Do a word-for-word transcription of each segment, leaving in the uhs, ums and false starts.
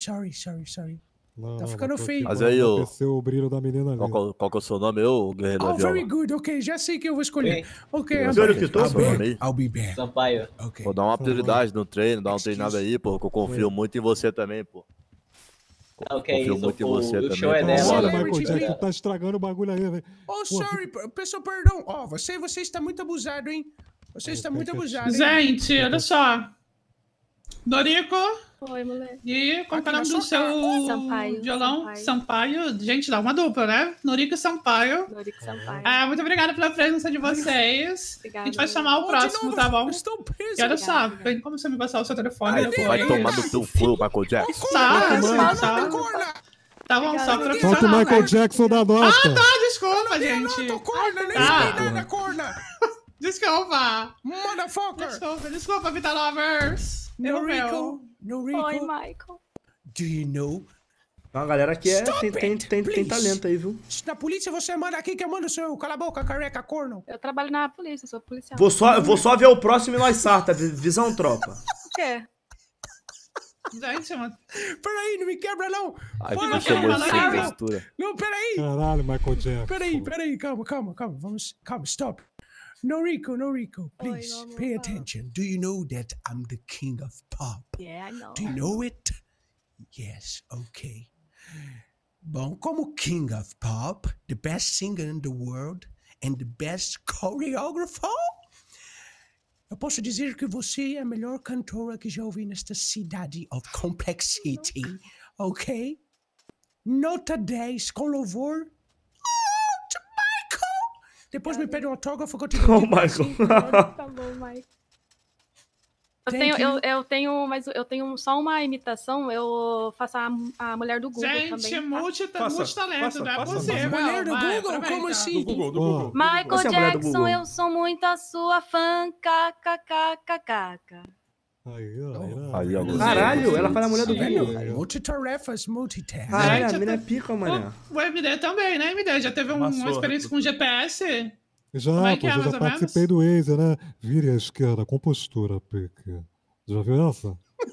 sorry, sorry, sorry. Não, Tá não, ficando mas tô feio. aqui Mas pra aí, ô, enaltecer o brilho da menina ali. Qual, qual, qual que é o seu nome, eu, Guerreiro da Oh, very Viola? good. Ok, já sei que eu vou escolher. Oi. Ok, Eu I'm sou back. o Kitou, I'll pô? be back. I'll be back. Sampaio. Ok. Vou dar uma prioridade no treino, dar uma Excuse. treinada aí, pô, que eu confio Oi. muito em você também, pô. Não, que é Confio isso, muito em o, você o também, show é pô. dela. Caralho, Celebrity, Michael Jackson, please. tu tá estragando o bagulho aí, velho. Oh, Pô, sorry, p- peço perdão. Oh, você, você está muito abusado, hein? Você está muito abusado, hein? Gente, olha só. Noriko, Oi, moleque. e qual que é o Aqui na nome do sua cara. seu Sampaio, violão? Sampaio. Sampaio. Gente, dá uma dupla, né? Noriko e Sampaio. Noriko Sampaio. Ah, muito obrigada pela presença de vocês. Obrigada. A gente vai chamar o Oh, de próximo, novo, tá bom? Estou preso. E olha só, Obrigada, tem como você me passar o seu telefone Ai, depois? tu vai tomar no teu cu, Michael Jackson. Tá, Vai tomar. sim, tá. Corna. Tá bom, só Obrigada. pra Solta o Michael Jackson da nota. Ah, tá, desculpa, gente. Não, tô corna, nem Tá. sei nada, corna. Desculpa. Motherfucker. Desculpa, desculpa, Vita Lovers. No Erro Rico, no Oi, Rico. Michael. Do you know? Tem uma galera que é, Stop tem, tem, it, tem, tem please. talento aí, viu? Na polícia você manda aqui que eu mando o seu. Cala a boca, careca, corno. Eu trabalho na polícia, eu sou policial. Vou só, eu vou só ver o próximo e nós sarta. vi- Visão, tropa. O quê? Gente, mano. Peraí, não me quebra não. Ai, Fora, que chamou fala de aí, sem meu. textura. Não, peraí. Caralho, Michael Jackson. Peraí, peraí, calma, calma, calma. Vamos, calma, stop. Noriko, Noriko, please Oi, pay vamos lá. attention. Do you know that I'm the king of pop? Yeah, I know. Do you know it? Yes, okay. Bom, como king of pop, the best singer in the world and the best choreographer, eu posso dizer que você é a melhor cantora que já ouvi nesta cidade of complexity, ok? Nota dez com louvor. Oh, to Michael! Depois me pede um autógrafo que eu te dou. Ô, tipo assim. Michael. Tá bom, Michael. Eu Thank tenho, eu, you. eu tenho, mas eu tenho só uma imitação, eu faço a, a mulher do Google Gente, também. Tá? multita, Faça, multitalento, faça, não é faça, possível. Mulher do Vai, Google? aproveita. Como assim? Do Google, do Ó, Google. Michael Você é a mulher do Jackson, Google. eu sou muito a sua fã. Kkkk. Aí, ó. Aí, ó, você. Caralho, ela faz a mulher do Sim. Google. Aí, ó. Multitarefas, multitask. Caralho, a Gente, mina é até- pica, mané. O, o M D também, né, M D? Já teve um- uma Amassou. experiência com G P S? Já, Como é que pô, é, já, mais já ou participei do Waze, né? Vire à esquerda, com postura, pique. Já viu essa?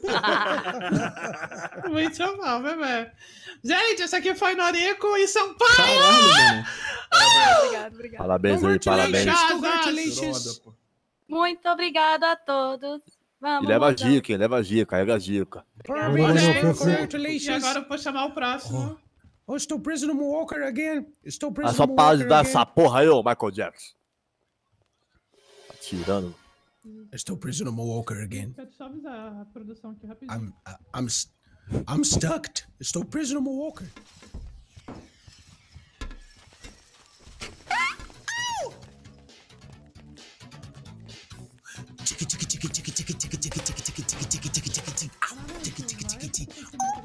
Muito bom, bebê. Gente, esse aqui foi Noriko e Sampaio. Caralho, mano. Obrigado, obrigado. Parabéns aí, parabéns. Congratulations. Muito obrigada a todos. Vamos, E leva a mozão. dica, hein? Leva a dica, carrega a dica. Parabéns, Olha, man. olha, E Congratulations. agora eu vou chamar o próximo. Oh, estou preso no Walker again. Estou preso Ah, só no para de Walker dar again. essa porra aí, ô Michael Jackson. Tá tirando. Estou preso no Walker again. Quero só avisar a produção aqui rapidinho. I'm, I- I'm, st- I'm stuck. Estou preso no Walker. Tiki tiki tiki tiki tiki tiki tiki tiki tiki tiki tiki tiki tiki tiki. Au, tiki tiki tiki tiki.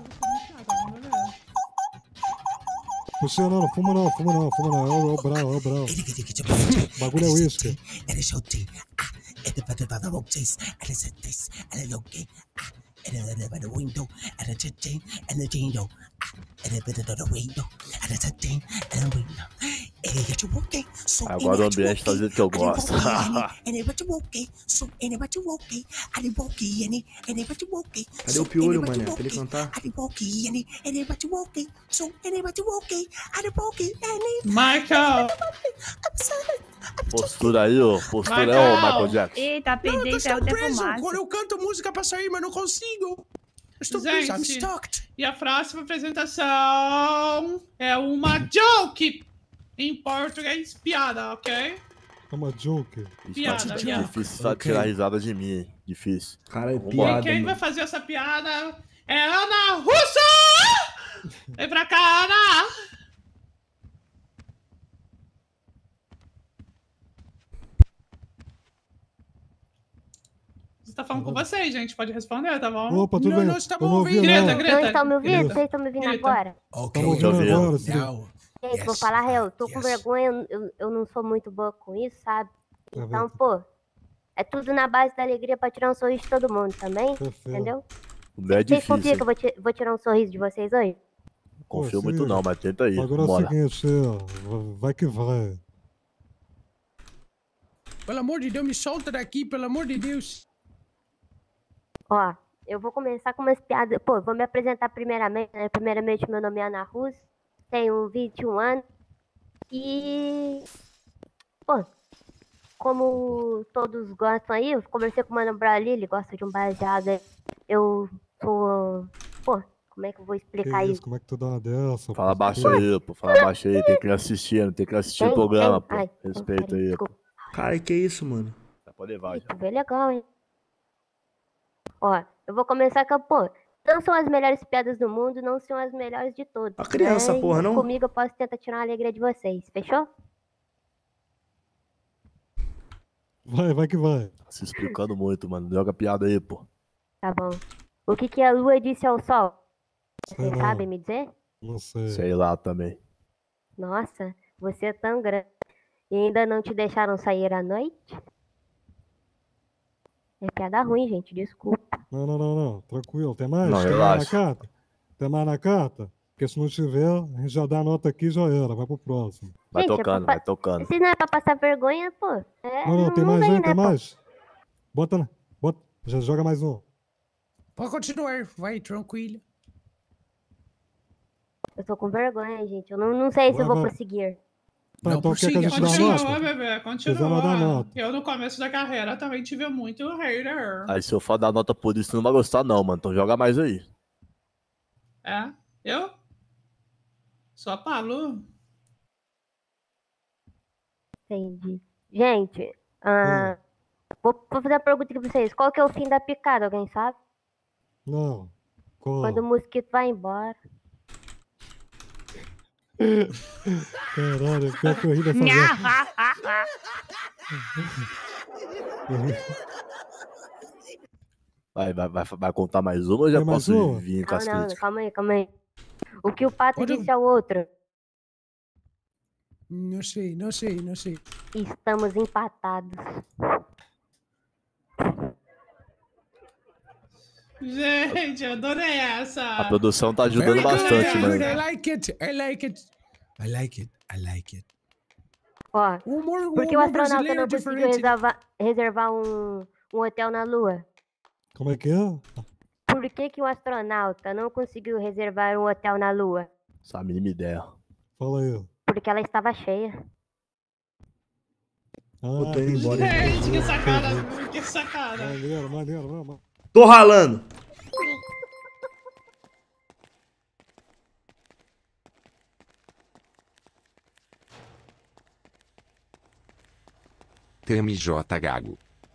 Você não, não fuma não, fuma não, fuma não. É o, é o Brau, é o Brau. Tiki tiki tiki tiki. Bagulho é uísque. And it's your tea. Ah, and the better by the rope taste. And it's a taste. And it's okay. Ah, and the by the window. And it's a thing. And the window. Ah, and the better the window. And it's a thing. And the window. And it get you okay. So Agora o ambiente tá do jeito que eu gosto. And it got you okay. So and it got you okay. And it okay. And it and it got you okay. Cadê o piolho, mané? Pra ele cantar. And it okay. And it and it got you okay. So and it got you okay. And it okay. And it Michael! I'm sorry. Postura aí, ô. Postura é ô Michael Jackson. Eita, Não, eu pedei, tô saiu estou até preso. fumaça. Quando eu canto música pra sair, mas não consigo. Eu estou preso. I'm Gente, stuck. e a próxima apresentação é uma joke em português, piada, ok? É uma joke. Isso Piada, tá piada. difícil só Ok. tirar risada de mim, hein? Difícil. Cara, é Vambora. E piada, quem vai mano. fazer essa piada é Ana Russo! Vem pra cá, Ana! Você tá falando com vocês, gente. Pode responder, tá bom? Opa, tudo Não, bem? nós estamos Eu não ouvi, ouvindo. Greta, não. Greta. Vocês estão me ouvindo? Greta. Vocês estão me ouvindo Greta. agora? Ok. Estamos Tô ouvindo vendo. agora. sim. Now, Gente, Yes. vou falar real, eu tô com Yes. vergonha, eu, eu, eu não sou muito boa com isso, sabe? Tá Então, vendo? pô, é tudo na base da alegria pra tirar um sorriso de todo mundo também, Perfeito. entendeu? O meu é Vocês confiam difícil. que eu vou, ti- vou tirar um sorriso de vocês hoje? Confio Pô, muito sim. não, mas tenta aí. Agora é o Bora. seguinte, ó, vai que vai. pelo amor de Deus, me solta daqui, pelo amor de Deus. Ó, eu vou começar com umas piadas. Pô, eu vou me apresentar primeiramente, né? Primeiramente, meu nome é Ana Russo, tenho vinte e um anos. E. Pô, como todos gostam aí, eu conversei com o Mano Brown ali, ele gosta de um baseado aí. Eu sou. Pô, como é que eu vou Que explicar isso, isso? como é que tu dá uma dessa? Fala pô? baixo Que aí, pô. Fala baixo aí. Tem que ir assistindo, tem que assistir o Tem, programa, tem. pô. Ai, Respeita peraí, aí, pô. desculpa. Cara, que isso, mano? Tá pra levar já. Tu vê legal, hein? Ó, eu vou começar com a, pô, não são as melhores piadas do mundo, não são as melhores de todos. A criança, mas porra, não? comigo eu posso tentar tirar a alegria de vocês, fechou? Vai, vai que vai. Tá se explicando muito, mano. Joga piada aí, pô. Tá bom. O que que a lua disse ao sol? Sei Vocês não, sabem me dizer? não sei. Sei lá também. Nossa, você é tão grande e ainda não te deixaram sair à noite? É piada ruim, gente, desculpa. Não, não, não, não. Tranquilo. Tem mais? Não, Tem mais na relaxa. carta? Tem mais na carta? Porque se não tiver, a gente já dá a nota aqui e já era. Vai pro próximo. Vai Gente, é tocando, pra- vai tocando. Se não é pra passar vergonha, pô. É, Não, não, tem mais vem, aí, né, tem pô? mais. Bota, na- bota, já joga mais um. Pode continuar, vai, tranquilo. Eu tô com vergonha, gente. Eu não, não sei se Vai, eu vou vai. prosseguir. Tá, Não, então quer que a prossiga, gente dá a continua, nota? Continua, bebê, Quiser continua. dar nota. Eu, no começo da carreira, também tive muito hater. Aí se eu for dar nota por isso, tu não vai gostar não, mano. Então joga mais aí. É? Eu? Só Paulo? Entendi. Gente, ah, vou, vou fazer uma pergunta aqui pra vocês. Qual que é o fim da picada, alguém sabe? Não. Qual? Quando o mosquito vai embora. Caralho, pior que eu ri dessa vez. Vai, vai, vai, vai contar mais uma ou já Tem mais posso uma? vir com as Não, não, críticas? calma aí, calma aí. O que o pato Pode- disse ao outro? Não sei, não sei, não sei. Estamos empatados. Gente, eu adorei A essa. produção tá ajudando Very good, bastante, very mano. good, I like it, I like it. I like it, I like it. Ó, O humor, o por que o humor astronauta brasileiro é não conseguiu diferente. reservar, reservar um, um hotel na Lua? Como é que é? Por que, que o astronauta não conseguiu reservar um hotel na Lua? Essa é a mínima ideia. Fala aí. Porque ela estava cheia. Ah, Eu tô indo entendi. embora. Gente, que sacada, que sacada. Maneiro, maneiro, vamos. Tô ralando. Tami J. Gago.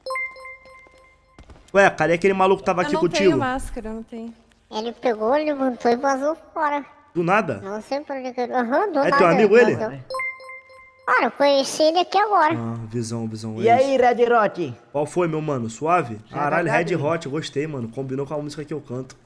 Ué, cadê aquele maluco que tava Eu aqui não contigo? tenho máscara, não tenho. Ele pegou, levantou e vazou fora. Do nada? Não sei por que. Aham, do É nada. teu amigo ele? vazou. Cara, eu conheci ele aqui agora. Ah, visão, visão. E é aí, isso. Red Hot? Qual foi, meu mano? Suave? Já Caralho, tá Red bem. Hot, eu gostei, mano. Combinou com a música que eu canto.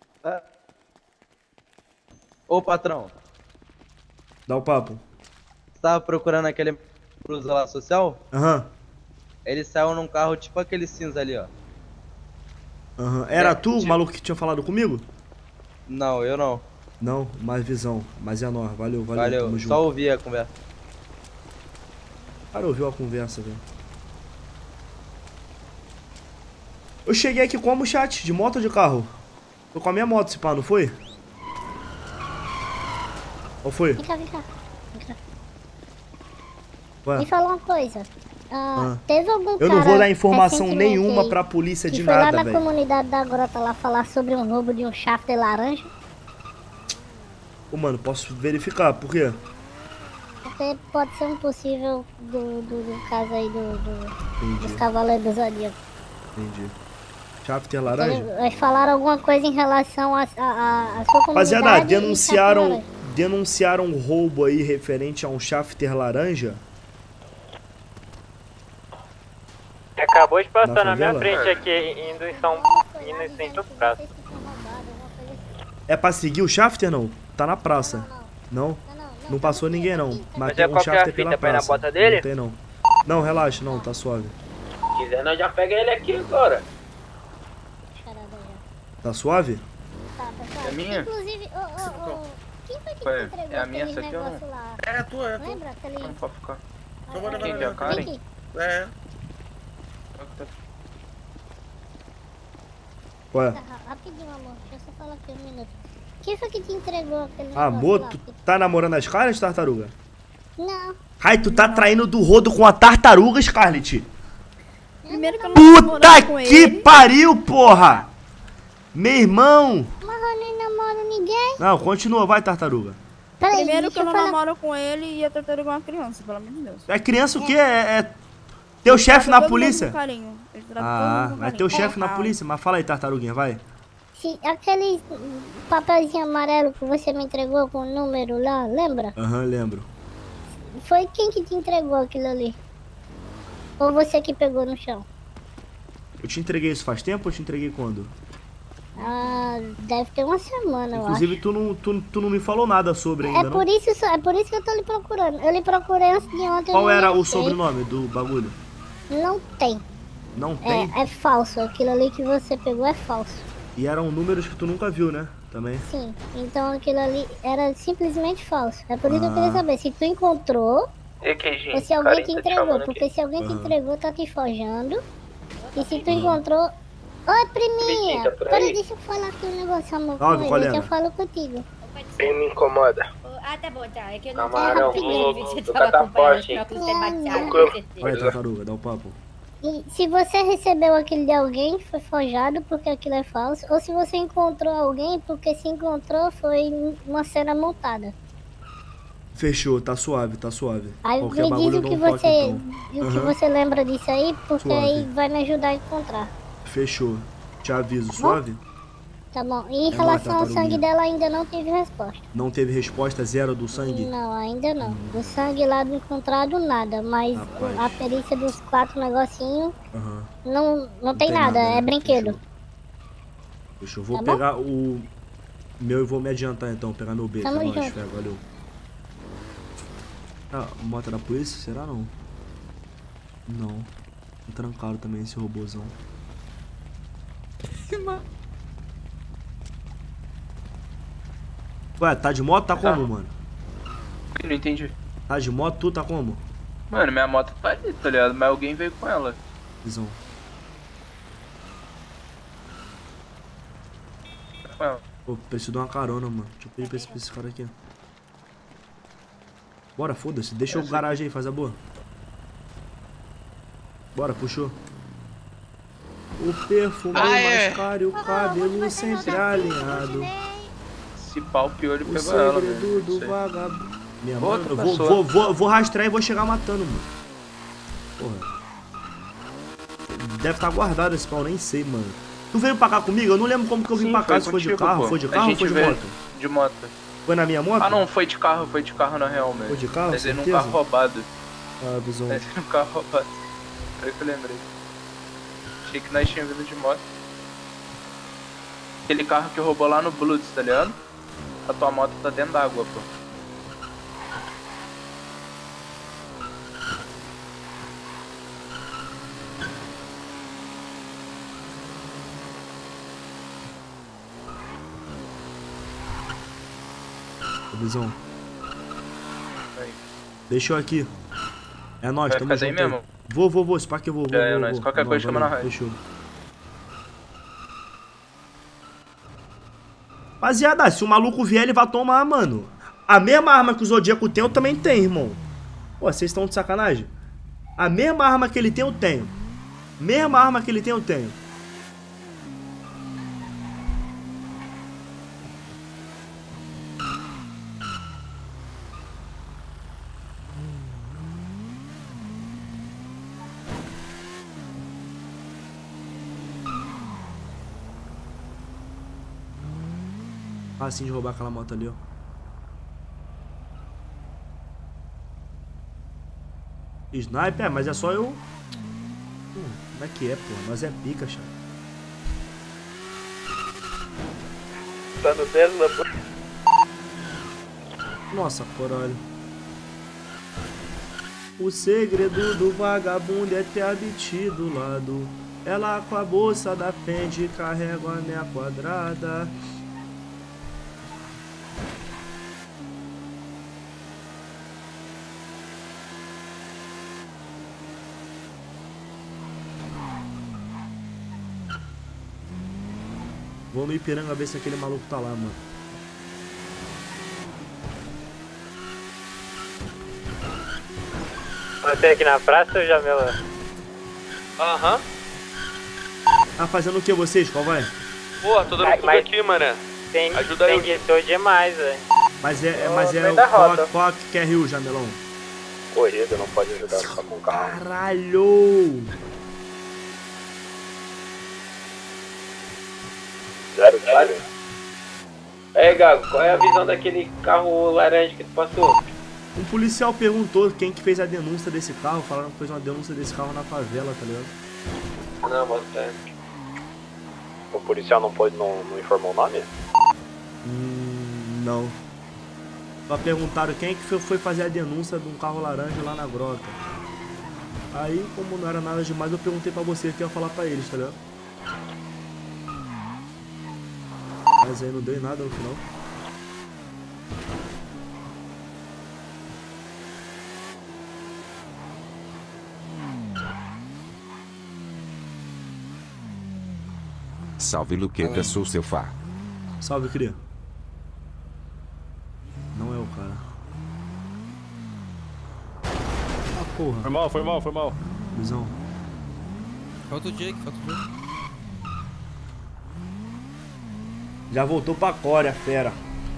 Ô, patrão, Dá o papo. você tava procurando aquele cruza lá social? Aham, Ele saiu num carro tipo aquele cinza ali, ó. aham. Era É, tu, o tipo- maluco que tinha falado comigo? Não, eu não. Não, mais visão. Mas é nóis. Valeu, valeu. Valeu, Tamo junto. só ouvi a conversa. O cara ouviu a conversa, velho. Eu cheguei aqui como, chat? De moto ou de carro? Tô com a minha moto, se pá, não foi? Qual foi? Vem cá, vem cá. Vem cá. Ué? Me fala uma coisa. Ah, Ah. Teve algum Eu não cara vou dar informação recentemente nenhuma aí pra polícia que de foi lá nada, na velho. comunidade da grota lá falar sobre um roubo de um shafter laranja? Ô, mano, posso verificar, por quê? Porque pode ser um possível do, do, do caso aí do, do- Entendi. dos Cavaleiros do Zodíaco. Entendi. Shafter laranja? Eles falaram alguma coisa em relação a, a, a, a sua comunidade. Rapaziada, e denunciaram, shafter laranja. denunciaram um roubo aí referente a um shafter laranja. Acabou de passar Na na, minha favela? frente aqui, indo em São indo em Centro Praça. É pra seguir o shafter, não? Tá na praça. Não? Não passou ninguém, não. Mas Mas tem é um qual que é a shafter fita, pela pra ir na praça. bota dele? Não tem, não. Não, relaxa, não, tá suave. Se quiser, nós já pega ele aqui agora. Tá suave? É minha? Inclusive, ô, ô, ô, quem foi que Ué, te entregou é a minha, aquele essa aqui ou não? negócio lá? É a tua, é a tua. Lembra aquele... Não pode ficar. Ah, vou é? levar Quem, a Vem Karen? aqui. É. Qual é? Tá, rapidinho, amor. Deixa eu só falar aqui um minuto. Quem foi que te entregou aquele negócio Amor, lá? tu tá namorando a Scarlett, tartaruga? Não. Ai, tu tá traindo do rodo com a tartaruga, Scarlett? Primeiro que eu não tô namorando com Puta que ele. pariu, porra! Meu irmão! Mas eu nem namoro ninguém. Não, continua, vai, tartaruga. Peraí, Primeiro que deixa eu eu não falar. namoro com ele e a tartaruga é uma criança, pelo amor de Deus. É criança o quê? É, é teu chefe Trata na todo mundo polícia? com carinho. Ele trata todo Ah, mundo com é carinho. teu chefe na Ah, polícia? Mas fala aí, tartaruguinha, vai. Se aquele papelzinho amarelo que você me entregou com o número lá, lembra? Aham, lembro. Foi quem que te entregou aquilo ali? Ou você que pegou no chão? Eu te entreguei isso faz tempo ou eu te entreguei quando? Ah, deve ter uma semana, eu acho. Inclusive, tu não, tu, tu não me falou nada sobre ainda, É não? por, isso, é por isso que eu tô lhe procurando. Eu lhe procurei antes de ontem. Qual eu não era o achei. sobrenome do bagulho? Não tem. Não tem? É, é falso. Aquilo ali que você pegou é falso. E eram números que tu nunca viu, né? Também. Sim. Então aquilo ali era simplesmente falso. É por isso que eu Ah. queria saber se tu encontrou E aqui, gente? ou se alguém Karen te tá entregou. chamando Porque aqui. se alguém te Aham. entregou, tá te forjando. E se tu encontrou... Oi, priminha! Vitinho, tá por Peraí, aí? deixa eu falar aqui um negócio, amor. Salve, Com qual ele, é? que eu falo contigo. Quem me incomoda? Ah, tá bom, tá. É que eu não Camarão, É, tenho rapidinho. vídeo do tava acompanhando catapulta, os óculos ter hein? bateado, Não. com certeza. Vai, tartaruga, dá o papo. E se você recebeu aquilo de alguém, foi forjado porque aquilo é falso. Ou se você encontrou alguém, porque se encontrou foi uma cena montada. Fechou, tá suave, tá suave. Aí Qualquer me diz bagulho o eu que dou um toque, você, então. o que Aham. você lembra disso aí, porque Suave. aí vai me ajudar a encontrar. Fechou. Te aviso, suave? Tá bom? E em É relação uma ao sangue tartaruguinha. dela ainda não teve resposta. Não teve resposta zero do sangue? Não, ainda não. Do sangue lá não encontrado nada, mas Rapaz. a perícia dos quatro negocinhos Aham. não, não, tem, nada, né? é brinquedo. Fechou. Fechou. Vou Tá bom? pegar o meu e vou me adiantar então, pegar meu B. Tamo É nóis, junto. fé, valeu. Ah, moto da polícia? Será não? Não. Tá trancado também esse robôzão. Ué, tá de moto? Tá como, mano? Não entendi. Tá de moto? Tu tá como? Mano, minha moto tá ali, tá ligado? Mas alguém veio com ela. Visão. Tá com ela. Pô, preciso de uma carona, mano. Deixa eu pedir pra esse, pra esse cara aqui. Bora, foda-se. Deixa o garagem aí, faz a boa. Bora, puxou. O perfume Ah, é. mais caro e o cabelo sempre alinhado. Se pau, o piolho O pegou ela, segredo velho. do Não sei. vagabundo. Minha Outra mano, eu vou, pessoa. vou, vou, vou rastrear e vou chegar matando, mano. Porra. Deve estar guardado esse pau, nem sei, mano. Tu veio pra cá comigo? Eu não lembro como que eu vim Sim, pra cá. foi Se foi de contigo, carro, pô. foi de A carro ou gente foi de veio moto? De moto. Foi na minha moto? Ah, não, foi de carro, foi de carro na real, mesmo. Foi de carro, Mas ele num certeza? carro roubado. Ah, visão. Mas num carro roubado. Foi que eu lembrei. Achei que nós tínhamos vindo de moto. Aquele carro que roubou lá no Bloods, tá ligado? A tua moto tá dentro d'água, pô. Ô, visão. Aí. Deixa eu aqui. É nóis, Vai tamo ficar daí junto aí. mesmo? Vou, vou, vou. Esse parque eu vou, vou, É, vou, nóis. vou. Qualquer Não, coisa chama valeu, na rádio. Fechou. Rapaziada, se o maluco vier, ele vai tomar, mano. A mesma arma que o Zodíaco tem, eu também tenho, irmão. Pô, vocês estão de sacanagem? A mesma arma que ele tem, eu tenho. Mesma arma que ele tem, eu tenho. Assim de roubar aquela moto ali, ó. Sniper, é, mas é só eu. Hum, como é que é, pô? Nós é pica, chá. Tá no Tesla, pô. Nossa, caralho. O segredo do vagabundo é ter a bitch do lado. Ela com a bolsa da Fendi carrega a minha quadrada. Vou no Ipiranga ver se aquele maluco tá lá, mano. Você aqui na praça ou Jamela? Aham. Uhum. Tá fazendo o que vocês? Qual vai? Porra, tô dando tudo aqui, mané. Tem, Ajuda tem eu. guitou demais, velho. Mas é, é, Ô, mas é vem o da qual, rota. qual que quer Rio, Jamelão? Corrida, não pode ajudar só com o carro. Caralho! Zero, zero. Ei, Gago, qual é a visão daquele carro laranja que tu passou? Um policial perguntou quem que fez a denúncia desse carro, falaram que fez uma denúncia desse carro na favela, tá ligado? Não, mas é. O policial não pode, não, não informou o nome? Hum, não. Só perguntaram quem que foi- foi fazer a denúncia de um carro laranja lá na grota. Aí, como não era nada demais, eu perguntei pra você que ia falar pra eles, tá ligado? Mas aí não deu em nada no final. Salve Luqueta, sou seu fã. Salve, cria. Não é o cara. Ah, porra. Foi mal, foi mal, foi mal. Visão. Falta o Jake, falta o Jake. Já voltou pra Core, a fera.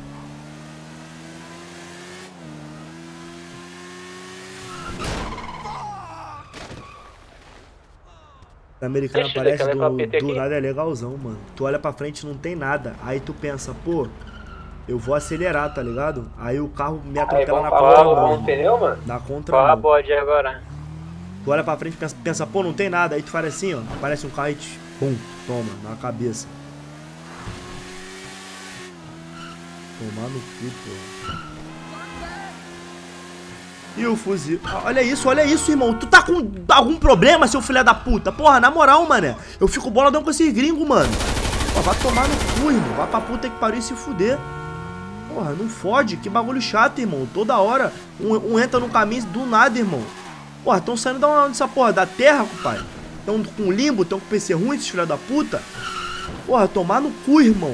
A americana Deixa eu parece ver, aquela do, P T do aqui. nada é legalzão, mano. Tu olha pra frente não tem nada. Aí tu pensa, pô, eu vou acelerar, tá ligado? Aí o carro me atropela na vamos falar contramão. o pneu, mano? Na Qual a contramão. bode agora? Tu olha pra frente e pensa, pensa, pô, não tem nada. Aí tu faz assim, ó. Parece um carro e te, pum, toma, na cabeça. Tomar no cu, pô. E o fuzil. Ah, olha isso, olha isso, irmão. Tu tá com algum problema, seu filho da puta? Porra, na moral, mané. Eu fico boladão com esses gringos, mano. Pô, vai tomar no cu, irmão. Vai pra puta que pariu e se fuder. Porra, não fode. Que bagulho chato, irmão. Toda hora um, um entra no caminho do nada, irmão. Porra, tão saindo da onde essa porra? Da terra, compadre? Tão com limbo, tão com P C ruim, esses filhos da puta. Porra, tomar no cu, irmão.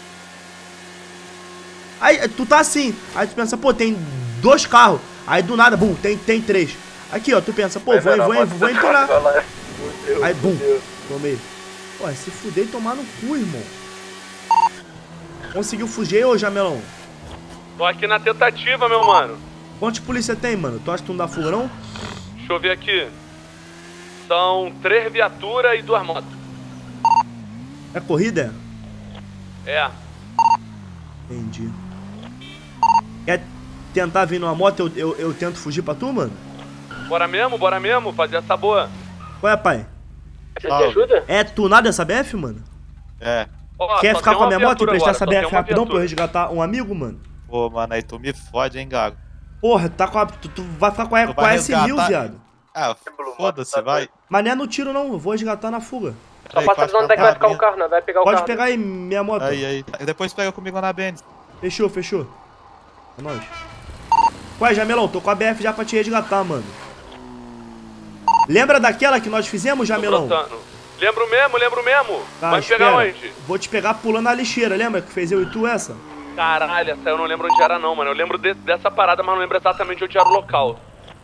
Aí, tu tá assim. Aí tu pensa, pô, tem dois carros. Aí do nada, bum, tem, tem três. Aqui, ó, tu pensa, pô, vou, vou, vou, vou empurrar. Aí, bum, tomei. Pô, se fuder e tomar no cu, irmão. Conseguiu fugir, ô Jamelão? Tô aqui na tentativa, meu mano. Quantos polícia tem, mano? Tu acha que tu não dá fuga, não? Deixa eu ver aqui. São três viaturas e duas motos. É corrida? É. Entendi. Quer tentar vir numa moto, eu, eu, eu tento fugir pra tu, mano? Bora mesmo, bora mesmo, fazer essa boa. Qual é, pai? Você te ajuda? É tunado essa B F, mano? É. Ó, Quer só ficar tem com a uma minha moto e viatura prestar agora, essa só B tem F uma rapidão pra eu viatura. resgatar um amigo, mano? Pô, mano, aí tu me fode, hein, Gago. Porra, tá com a, tu, tu vai ficar com a, Tu com vai a S mil, resgatar- viado. Ah, foda-se, vai. Mas não é no tiro, não. Eu vou resgatar na fuga. Só passa avisando onde é que vai ficar o carro, não vai pegar o Pode carro. pegar aí minha moto. Aí, aí. Depois pega comigo na Benz. Fechou, fechou. É nóis. Qual é, Jamelão? Tô com a B F já pra te resgatar, mano. Lembra daquela que nós fizemos, Jamelão? Brotando. Lembro mesmo, lembro mesmo. Tá, vai me pegar espera. onde? Vou te pegar pulando a lixeira, lembra que fez eu e tu essa? Caralho, essa eu não lembro onde era não, mano. Eu lembro de- dessa parada, mas não lembro exatamente onde era o local.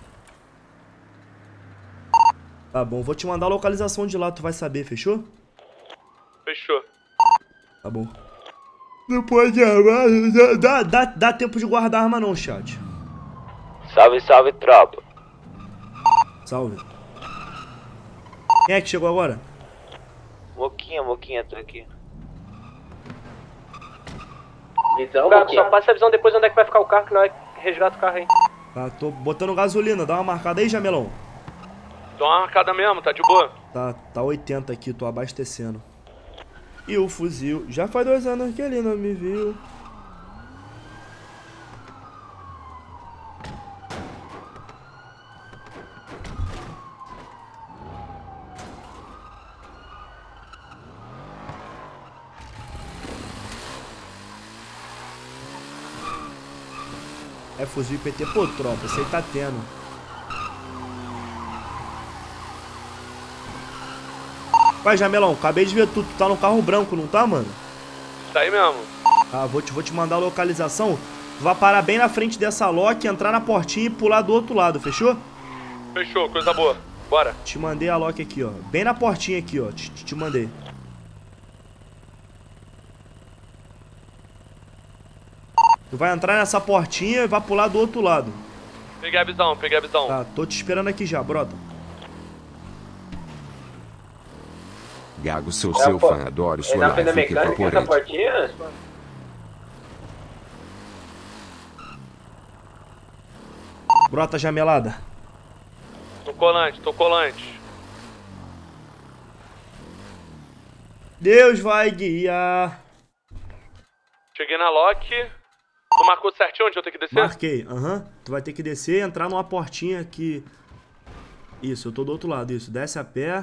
Tá bom, vou te mandar a localização de lá, tu vai saber, fechou? Fechou. Tá bom. Não pode armar, dá, dá, dá tempo de guardar arma não, chat. Salve, salve, tropa. Salve. Quem é que chegou agora? Moquinha, Moquinha, tô aqui. Visão, Gago, só passa a visão depois onde é que vai ficar o carro, que nós resgata o carro aí. Tá, tô botando gasolina, dá uma marcada aí, Jamelão. Tô uma marcada mesmo, tá de boa? Tá, tá oitenta aqui, tô abastecendo. E o fuzil, já faz dois anos que ele não me viu. É fuzil I P T, pô, tropa, você tá tendo. Vai, Jamelão, acabei de ver tu, tu tá no carro branco, não tá, mano? Tá aí mesmo. Tá, vou te, vou te mandar a localização. Tu vai parar bem na frente dessa lock, entrar na portinha e pular do outro lado, fechou? Fechou, coisa boa. Bora. Te mandei a lock aqui, ó. Bem na portinha aqui, ó. Te, te, te mandei. Tu vai entrar nessa portinha e vai pular do outro lado. Peguei a visão, peguei a visão. Tá, tô te esperando aqui já, brota. Gago, sou É seu po- fã, adoro É sua na frente da live, fique mecânica essa vaporante. portinha? Brota jamelada. Tô colante, tô colante. Deus vai guiar. Cheguei na lock. Tu marcou certinho onde eu tenho que descer? Marquei, aham. Tu vai ter que descer e entrar numa portinha aqui. Isso, eu tô do outro lado, isso. Desce a pé.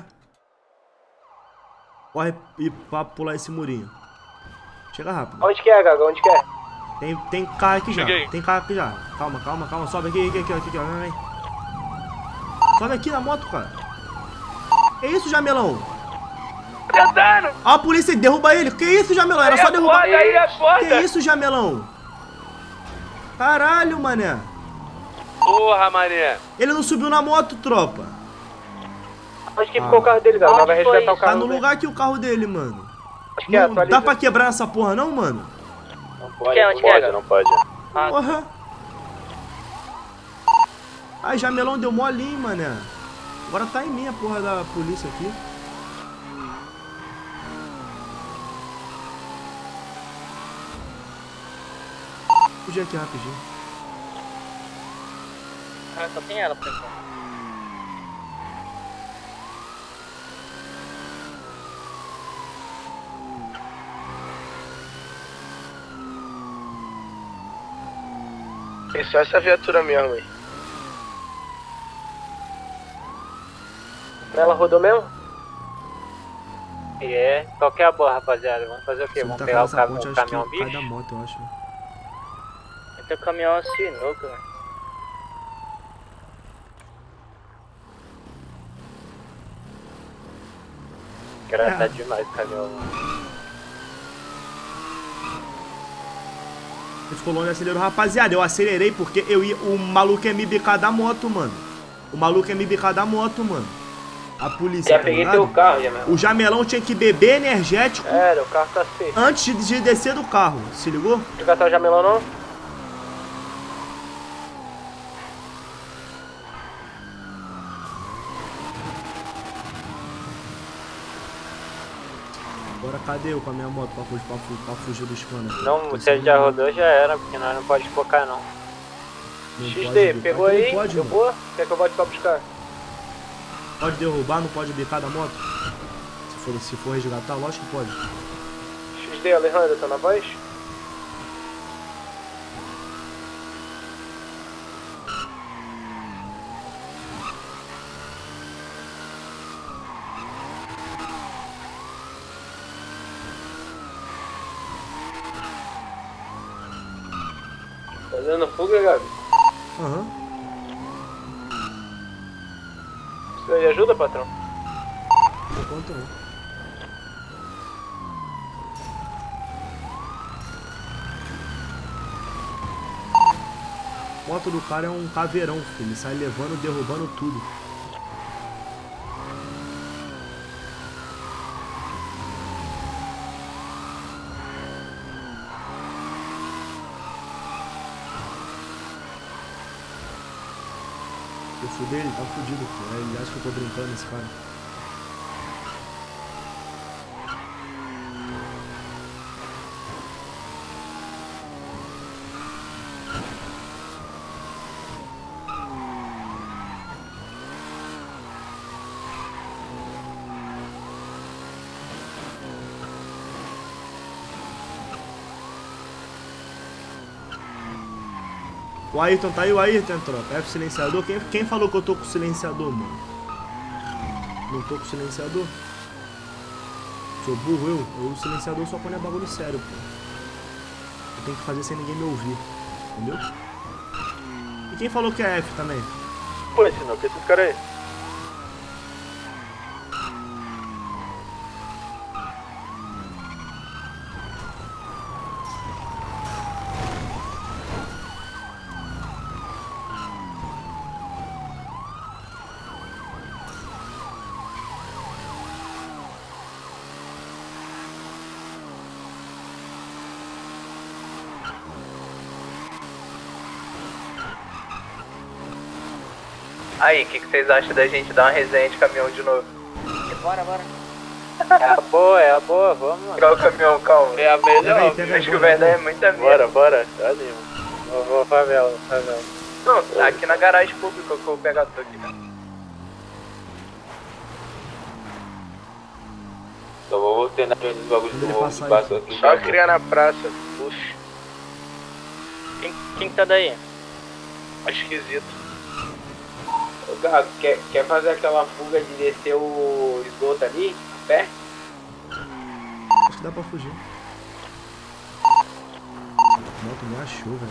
Corre e pra pular esse murinho. Chega rápido. Onde que é, Gaga? Onde que é? Tem, tem carro aqui Cheguei. já. Tem carro aqui já. Calma, calma, calma. Sobe aqui, aqui, aqui, aqui, aqui, ó. Vem, vem. Sobe aqui na moto, cara. Que isso, Jamelão? Tentando! Ó a polícia, derruba ele. Que isso, Jamelão? Era Aí só é derrubar. foda, aí é foda. Que isso, Jamelão? Caralho, mané. Porra, mané. Ele não subiu na moto, tropa. Onde que ficou o carro dele, Gaga? Nós vai resgatar o Tá carro no dele. lugar aqui o carro dele, mano. Acho que é, Não, atualiza. dá pra quebrar essa porra não, mano? Não pode, Que é, não onde que é, pode, Gaga? não pode. Porra. Ai, Jamelão deu molinho, mané. Agora tá em mim a porra da polícia aqui. Fugir aqui rapidinho. Ah, só tem ela por enquanto. Tem só essa viatura mesmo aí. Ela rodou mesmo? E é, qual que é a boa, rapaziada? Vamos fazer o quê? Se Vamos tá pegar o, nessa cam ponte, o acho caminhão que cai bicho? da moto, eu acho. Tem o caminhão sinuca, velho. Engraçado É. demais o caminhão. Ele ficou longe e acelerou. Rapaziada, eu acelerei porque eu ia. O maluco ia me bicar da moto, mano. O maluco ia me bicar da moto, mano. A polícia. Já tá peguei ligado? teu carro, Jamelão. O Jamelão tinha que beber energético É, o carro tá feio. antes de, de descer do carro. Se ligou? Resgatar o Jamelão não? Agora cadê eu com a minha moto pra fugir, pra, fu- pra fugir dos canos? Não, você já rodou, já era, porque nós não pode focar não. Não X pode D, bicar. pegou Não aí? pode, Deu mano. boa? Quer que eu bote pra buscar? Pode derrubar, não pode bicar da moto? Se for, se for resgatar, lógico que pode. X D, Alejandro, tá na voz? Tá dando fuga, Gabi? Aham. Precisa de ajuda, patrão? Por conta não. A moto do cara é um caveirão, filho. Ele sai levando, derrubando tudo. Eu fudei, ele tá fudido, pô. Ele acha que eu tô brincando, esse cara. O Ayrton tá aí, o Ayrton, tropa. F silenciador. Quem, quem falou que eu tô com silenciador, mano? Não tô com silenciador? Sou burro eu? Eu uso silenciador só quando é bagulho sério, pô. Eu tenho que fazer sem ninguém me ouvir. Entendeu? E quem falou que é F também? Pô, esse não, que esses caras aí? Aí, o que, que vocês acham da gente dar uma resenha de caminhão de novo? Bora, bora. É a boa, é a boa, vamos, mano. Qual o caminhão, calma? É a melhor. Acho que o verdade é muita merda. Bora, bora. Anima. Vou, vou favela, favela. Não, tá aqui na garagem pública que eu vou pegar tudo aqui, né? Só vou ter na frente dos bagulhos do ovo que passou aqui. Só criar na praça. Puxa. Quem, quem que tá daí? Esquisito. Ô Gago, quer, quer fazer aquela fuga de descer o esgoto ali, a pé? Acho que dá pra fugir. Não, tu me achou, velho.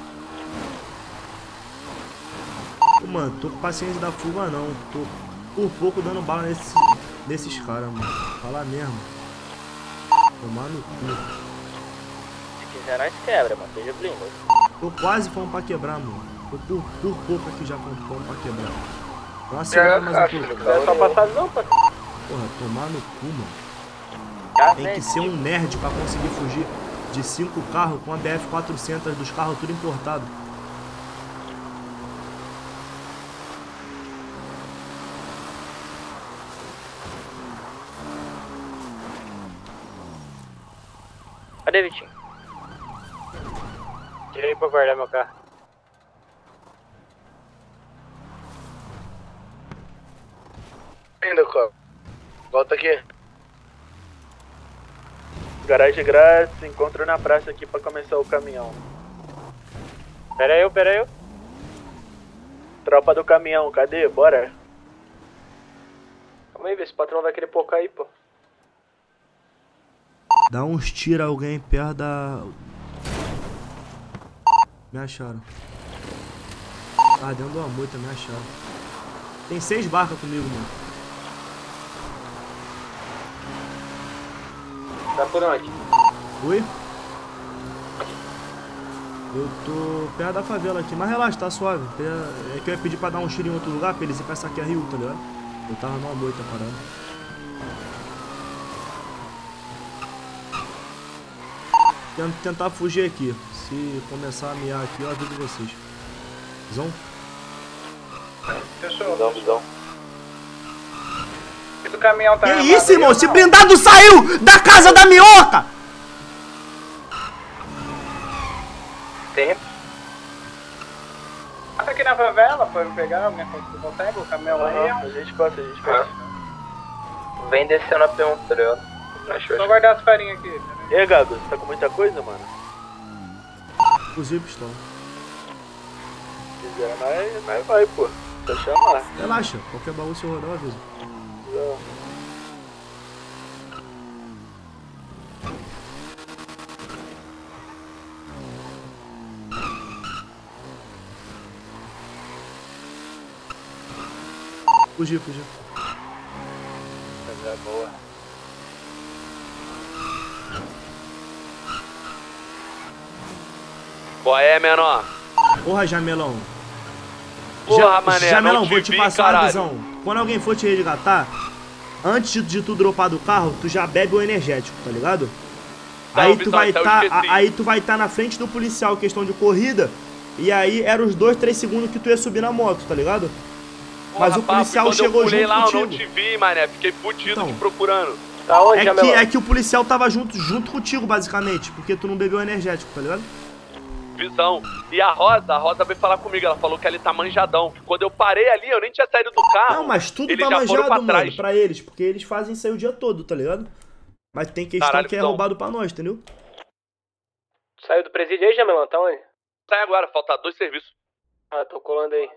Pô, mano, tô com paciência da fuga não. Tô por pouco dando bala nesse, nesses caras, mano. Fala mesmo. Tomar no cu. Se quiser nós quebra, mano. Seja blindo. Tô quase falando pra quebrar, mano. Tô por, por pouco aqui já falando pra quebrar. Dá uma segurada mais um pouco. Não é só passar não, pai. Porra, tomar no cu, mano. Tem que ser um nerd pra conseguir fugir de cinco carros com a B F quatrocentos dos carros tudo importado. Cadê, Vitinho? Tira aí pra guardar meu carro. Ainda, Copa. Volta aqui. Garagem grátis, encontro na praça aqui pra começar o caminhão. Pera aí, pera aí. Tropa do caminhão, cadê? Bora. Calma aí, vê se o patrão vai querer pocar aí, pô. Dá uns tiros alguém perto da... Me acharam. Ah, dentro de uma moita, me acharam. Tem seis barcas comigo, mano. Tá por onde? Oi? Eu tô perto da favela aqui, mas relaxa, tá suave. É que eu ia pedir pra dar um tiro em outro lugar, pra eles ir pra essa aqui a Rio, tá ligado? Eu tava numa moita parada. Tento tentar fugir aqui. Se começar a miar aqui, eu aviso vocês. Visão? Fechou. Visão, visão. O caminhão tá... Que isso, irmão? Esse blindado saiu da casa da minhoca! Tem. Passa aqui na favela pra me pegar, minha você consegue o caminhão aí? A gente passa, a gente passa. Vem descendo a P um, tá ligado? Só guardar as farinhas aqui. E aí, Gago, você tá com muita coisa, mano? Fuzil e pistola. Se quiser, nós, nós vai, pô. Só chamar. Relaxa, qualquer baú se eu rodar, eu aviso. Não. Fugir, fugir. Coisa boa. Qual é, menor? Porra, Jamelão. Porra, Ja mané, Jamelão, não te vou te vi, passar caralho. uma visão. Quando alguém for te resgatar, antes de, de tu dropar do carro, tu já bebe o energético, tá ligado? Tá, aí, visão, tu vai então eu tá, esqueci. a- aí tu vai estar na frente do policial, questão de corrida. E aí era os dois, três segundos que tu ia subir na moto, tá ligado? Porra, Mas o papo, policial quando chegou eu pulei junto lá, contigo. eu não te vi, mané. Fiquei fudido Então. te procurando. Tá onde, É que, Jamelão? é que o policial tava junto, junto contigo, basicamente, porque tu não bebeu energético, tá ligado? Visão. E a Rosa, a Rosa veio falar comigo. Ela falou que ele tá manjadão. Que quando eu parei ali, eu nem tinha saído do carro. Não, mas tudo eles tá já foram manjado, pra mano, trás. pra eles, porque eles fazem isso aí o dia todo, tá ligado? Mas tem questão Caralho, que é Visão. roubado pra nós, entendeu? Saiu do presídio aí, Jamelão? Tá onde? Sai agora, falta dois serviços. Ah, tô colando aí.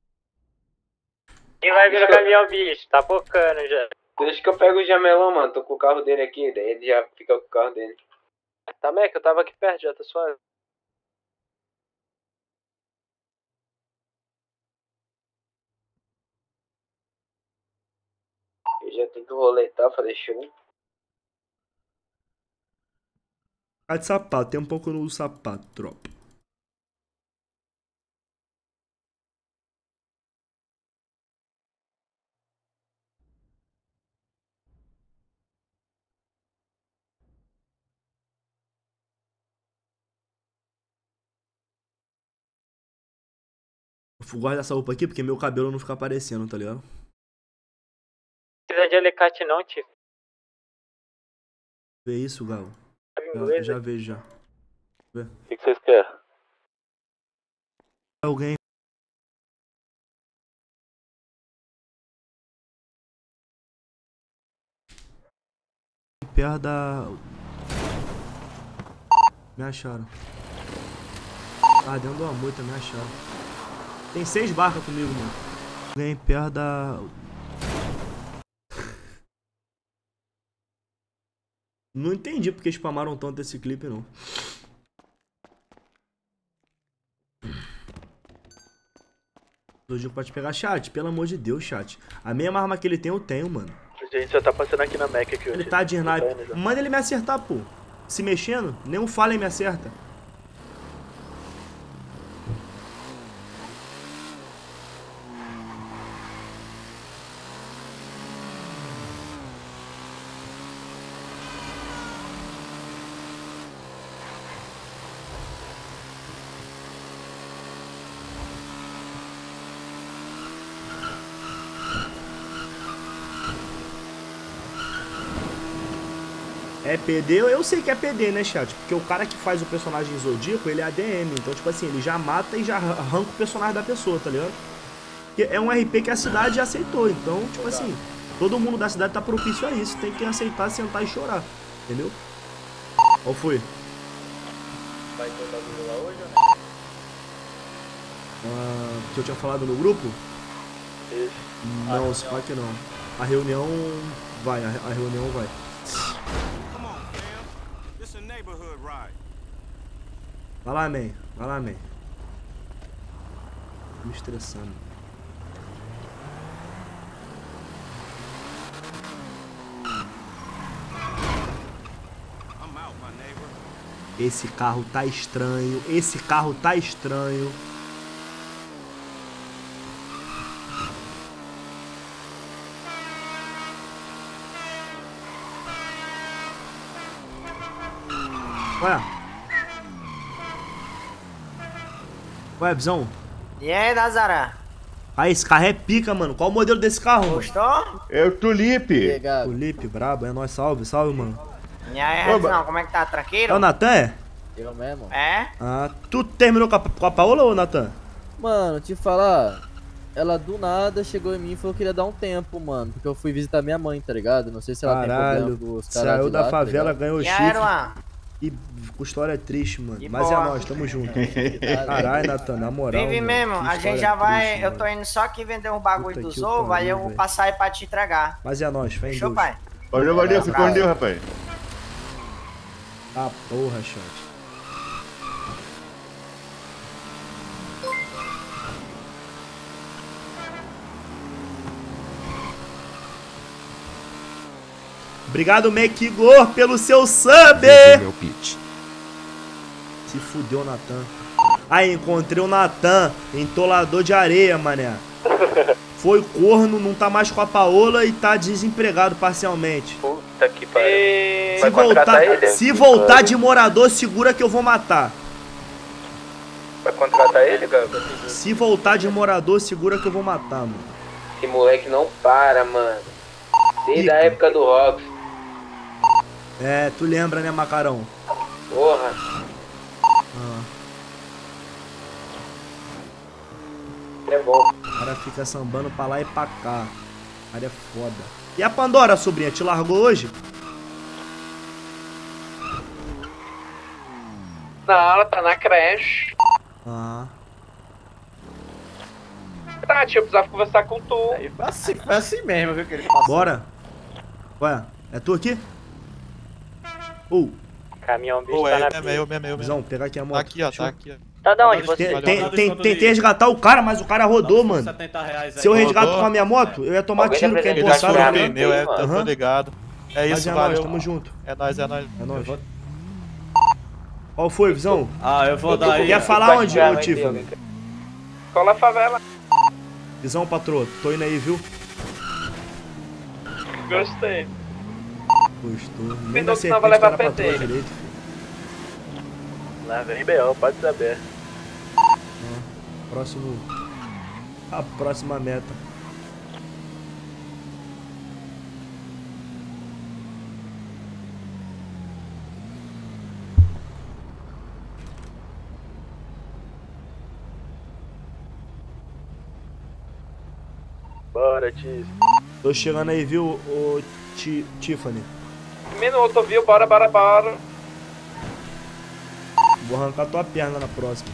Quem vai vir no caminhão, bicho? Tá focando já. Deixa que eu pego o Jamelão, mano. Tô com o carro dele aqui, daí ele já fica com o carro dele. Tá, Mac, eu tava aqui perto já, tá suave. Eu já tenho que roletar, fazer show. Tá de sapato, tem um pouco no sapato, tropa. gosto dessa roupa aqui porque meu cabelo não fica aparecendo, tá ligado? Não precisa de alicate não, tio. Vê isso, Galo. Já, já vejo já. Vê. O que, que vocês querem? Alguém. Perto da... Me acharam. Ah, dentro de uma moita, me acharam. Tem seis barcas comigo, mano. Alguém perto da... Não entendi porque spamaram tanto esse clipe, não. O Diego pode pegar chat, pelo amor de Deus, chat. A mesma arma que ele tem, eu tenho, mano. A gente só tá passando aqui na Mac aqui hoje. Ele tá de sniper. Manda ele me acertar, pô. Se mexendo, nem um Fallen me acerta. É P D, eu sei que é P D, né, chat? Porque o cara que faz o personagem Zodíaco, ele é A D M. Então, tipo assim, ele já mata e já arranca o personagem da pessoa, tá ligado? Porque é um R P que a cidade aceitou. Então, tipo assim, todo mundo da cidade tá propício a isso. Tem que aceitar, sentar e chorar. Entendeu? Qual foi? Vai ter bagulho lá hoje ou não? Ah, que eu tinha falado no grupo? Isso. Não, se pá que não. A reunião vai, a, a reunião vai. Vai lá, man. Vai lá, man. Tô me estressando. Esse carro tá estranho. Esse carro tá estranho. Ué. Ué, Bizão. E aí, Nazaré? Ah, esse carro é pica, mano. Qual o modelo desse carro, Gostou? mano? É o Tulipe. Tulipe, brabo. É nóis, salve, salve, mano. E aí, Redzão, como é que tá? Tranquilo? É o Natan, é? Eu mesmo. É? Ah, tu terminou com a, com a Paola ou, Natan? Mano, te falar, ela do nada chegou em mim e falou que queria dar um tempo, mano. Porque eu fui visitar minha mãe, tá ligado? Não sei se ela Caralho, tem problema com os caras saiu de da lá, favela, tá ganhou E chifre. aí, Erwan? E a história é triste, mano. De Mas é boa. nós, tamo junto. Caralho, Natan, na moral. Vive mano, mesmo, que a gente história já vai. triste, eu mano. tô indo só aqui vender um bagulho Puta dos que ovos, aí pariu, eu vou velho. passar aí pra te entregar. Mas é nóis, fé em Fechou, Deus. pai? Valeu, valeu, fica com Deus, rapaz. Ah, porra, chat. Obrigado, Mekigor, pelo seu sub! Meu pitch. Se fudeu, Natan. Aí, encontrei o Natan, entolador de areia, mané. Foi corno, não tá mais com a Paola e tá desempregado parcialmente. Puta que pariu. Se Vai voltar, contratar ele? se voltar de morador, segura que eu vou matar. Vai contratar ele, cara? Se voltar de morador, segura que eu vou matar, mano. Esse moleque não para, mano. Desde a época do Rox. É, tu lembra, né, Macarão? Porra. Ah. É bom. O cara fica sambando pra lá e pra cá. O cara é foda. E a Pandora, sobrinha, te largou hoje? Não, ela tá na creche. Ah. Tá, tia, eu precisava conversar com tu. Aí foi assim, foi assim mesmo, viu, que ele passou. Bora. Ué, é tu aqui? Uh. Caminhão bicho Pô, tá é, na é pista. meu, é meu, Visão, pegar aqui a moto. Tá aqui, ó, Deixa eu- tá aqui, ó. Tá da onde você? Tem- tem- tem- Tentei resgatar o cara, mas o cara rodou, mano. setenta reais aí. Se eu resgato Rodou? com a minha moto, eu ia tomar Alguém tiro, porque é tá Ele achou empossado. o pneu, é, eu tô Aham. ligado. É Mas isso, é valeu. nóis, tamo junto. É nóis, é nóis. É nóis. Qual foi, Visão? Ah, eu vou dar aí. Ia falar onde, ô Tifa? Cola a favela. Visão, patroa, tô indo aí, viu? Gostei. Gostou. Nem Senão da tu serpente não vai levar tá na patroa peteiro. direito. Lá vem B O, pode saber. Próximo. A próxima meta. Bora, Tiz. Tô chegando aí, viu, ô Ti- Tiffany? Minuto, viu? Bora, bora, bora. Vou arrancar tua perna na próxima.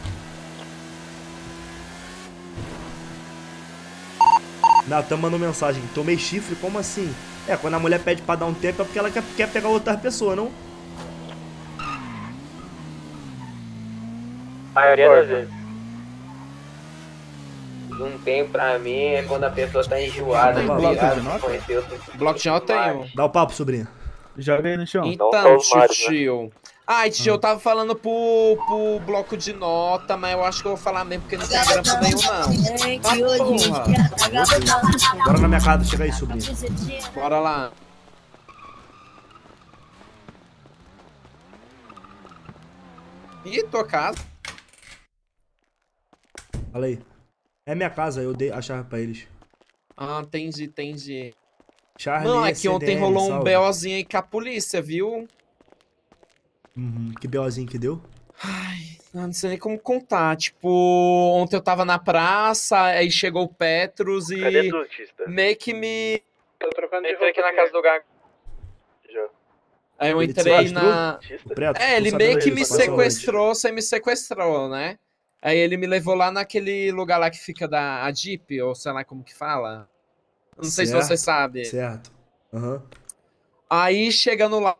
Natan mandou mensagem. Tomei chifre? Como assim? É, quando a mulher pede pra dar um tempo é porque ela quer, quer pegar outra pessoa, não? A maioria das vezes. Um tempo pra mim é quando a pessoa tá enjoada, Tem bloco virada, de nota? conheceu outro Bloco de nota tem um. Dá o papo, sobrinho. Joga aí no chão. Então, tio, tio. Ai, tio, eu tava falando pro, pro bloco de nota, mas eu acho que eu vou falar mesmo porque não tem grampo nenhum, não. Ah, porra. Bora na minha casa, chega aí, sobrinho. Bora lá. Ih, tua casa. Fala aí. É minha casa, eu dei a chave pra eles. Ah, entendi, entendi. Charlie, Não, é que ontem C D M, rolou um salve. BOzinho aí com a polícia, viu? Uhum. Que BOzinho que deu? Eu não sei nem como contar. Tipo, ontem eu tava na praça, aí chegou o Petrus e Cadê tu, Tista? meio que me... Tô trocando de Entrei aqui roupa na casa do Gago. Já. Aí eu Ele te entrei sequestrou? na... O Preto? É, ele Tô meio sabendo que disso, me passou sequestrou, sem me sequestrou, né? Aí ele me levou lá naquele lugar lá que fica da a Jeep, ou sei lá como que fala. Não sei se Certo, você sabe. Certo. Aham. Aí chegando lá...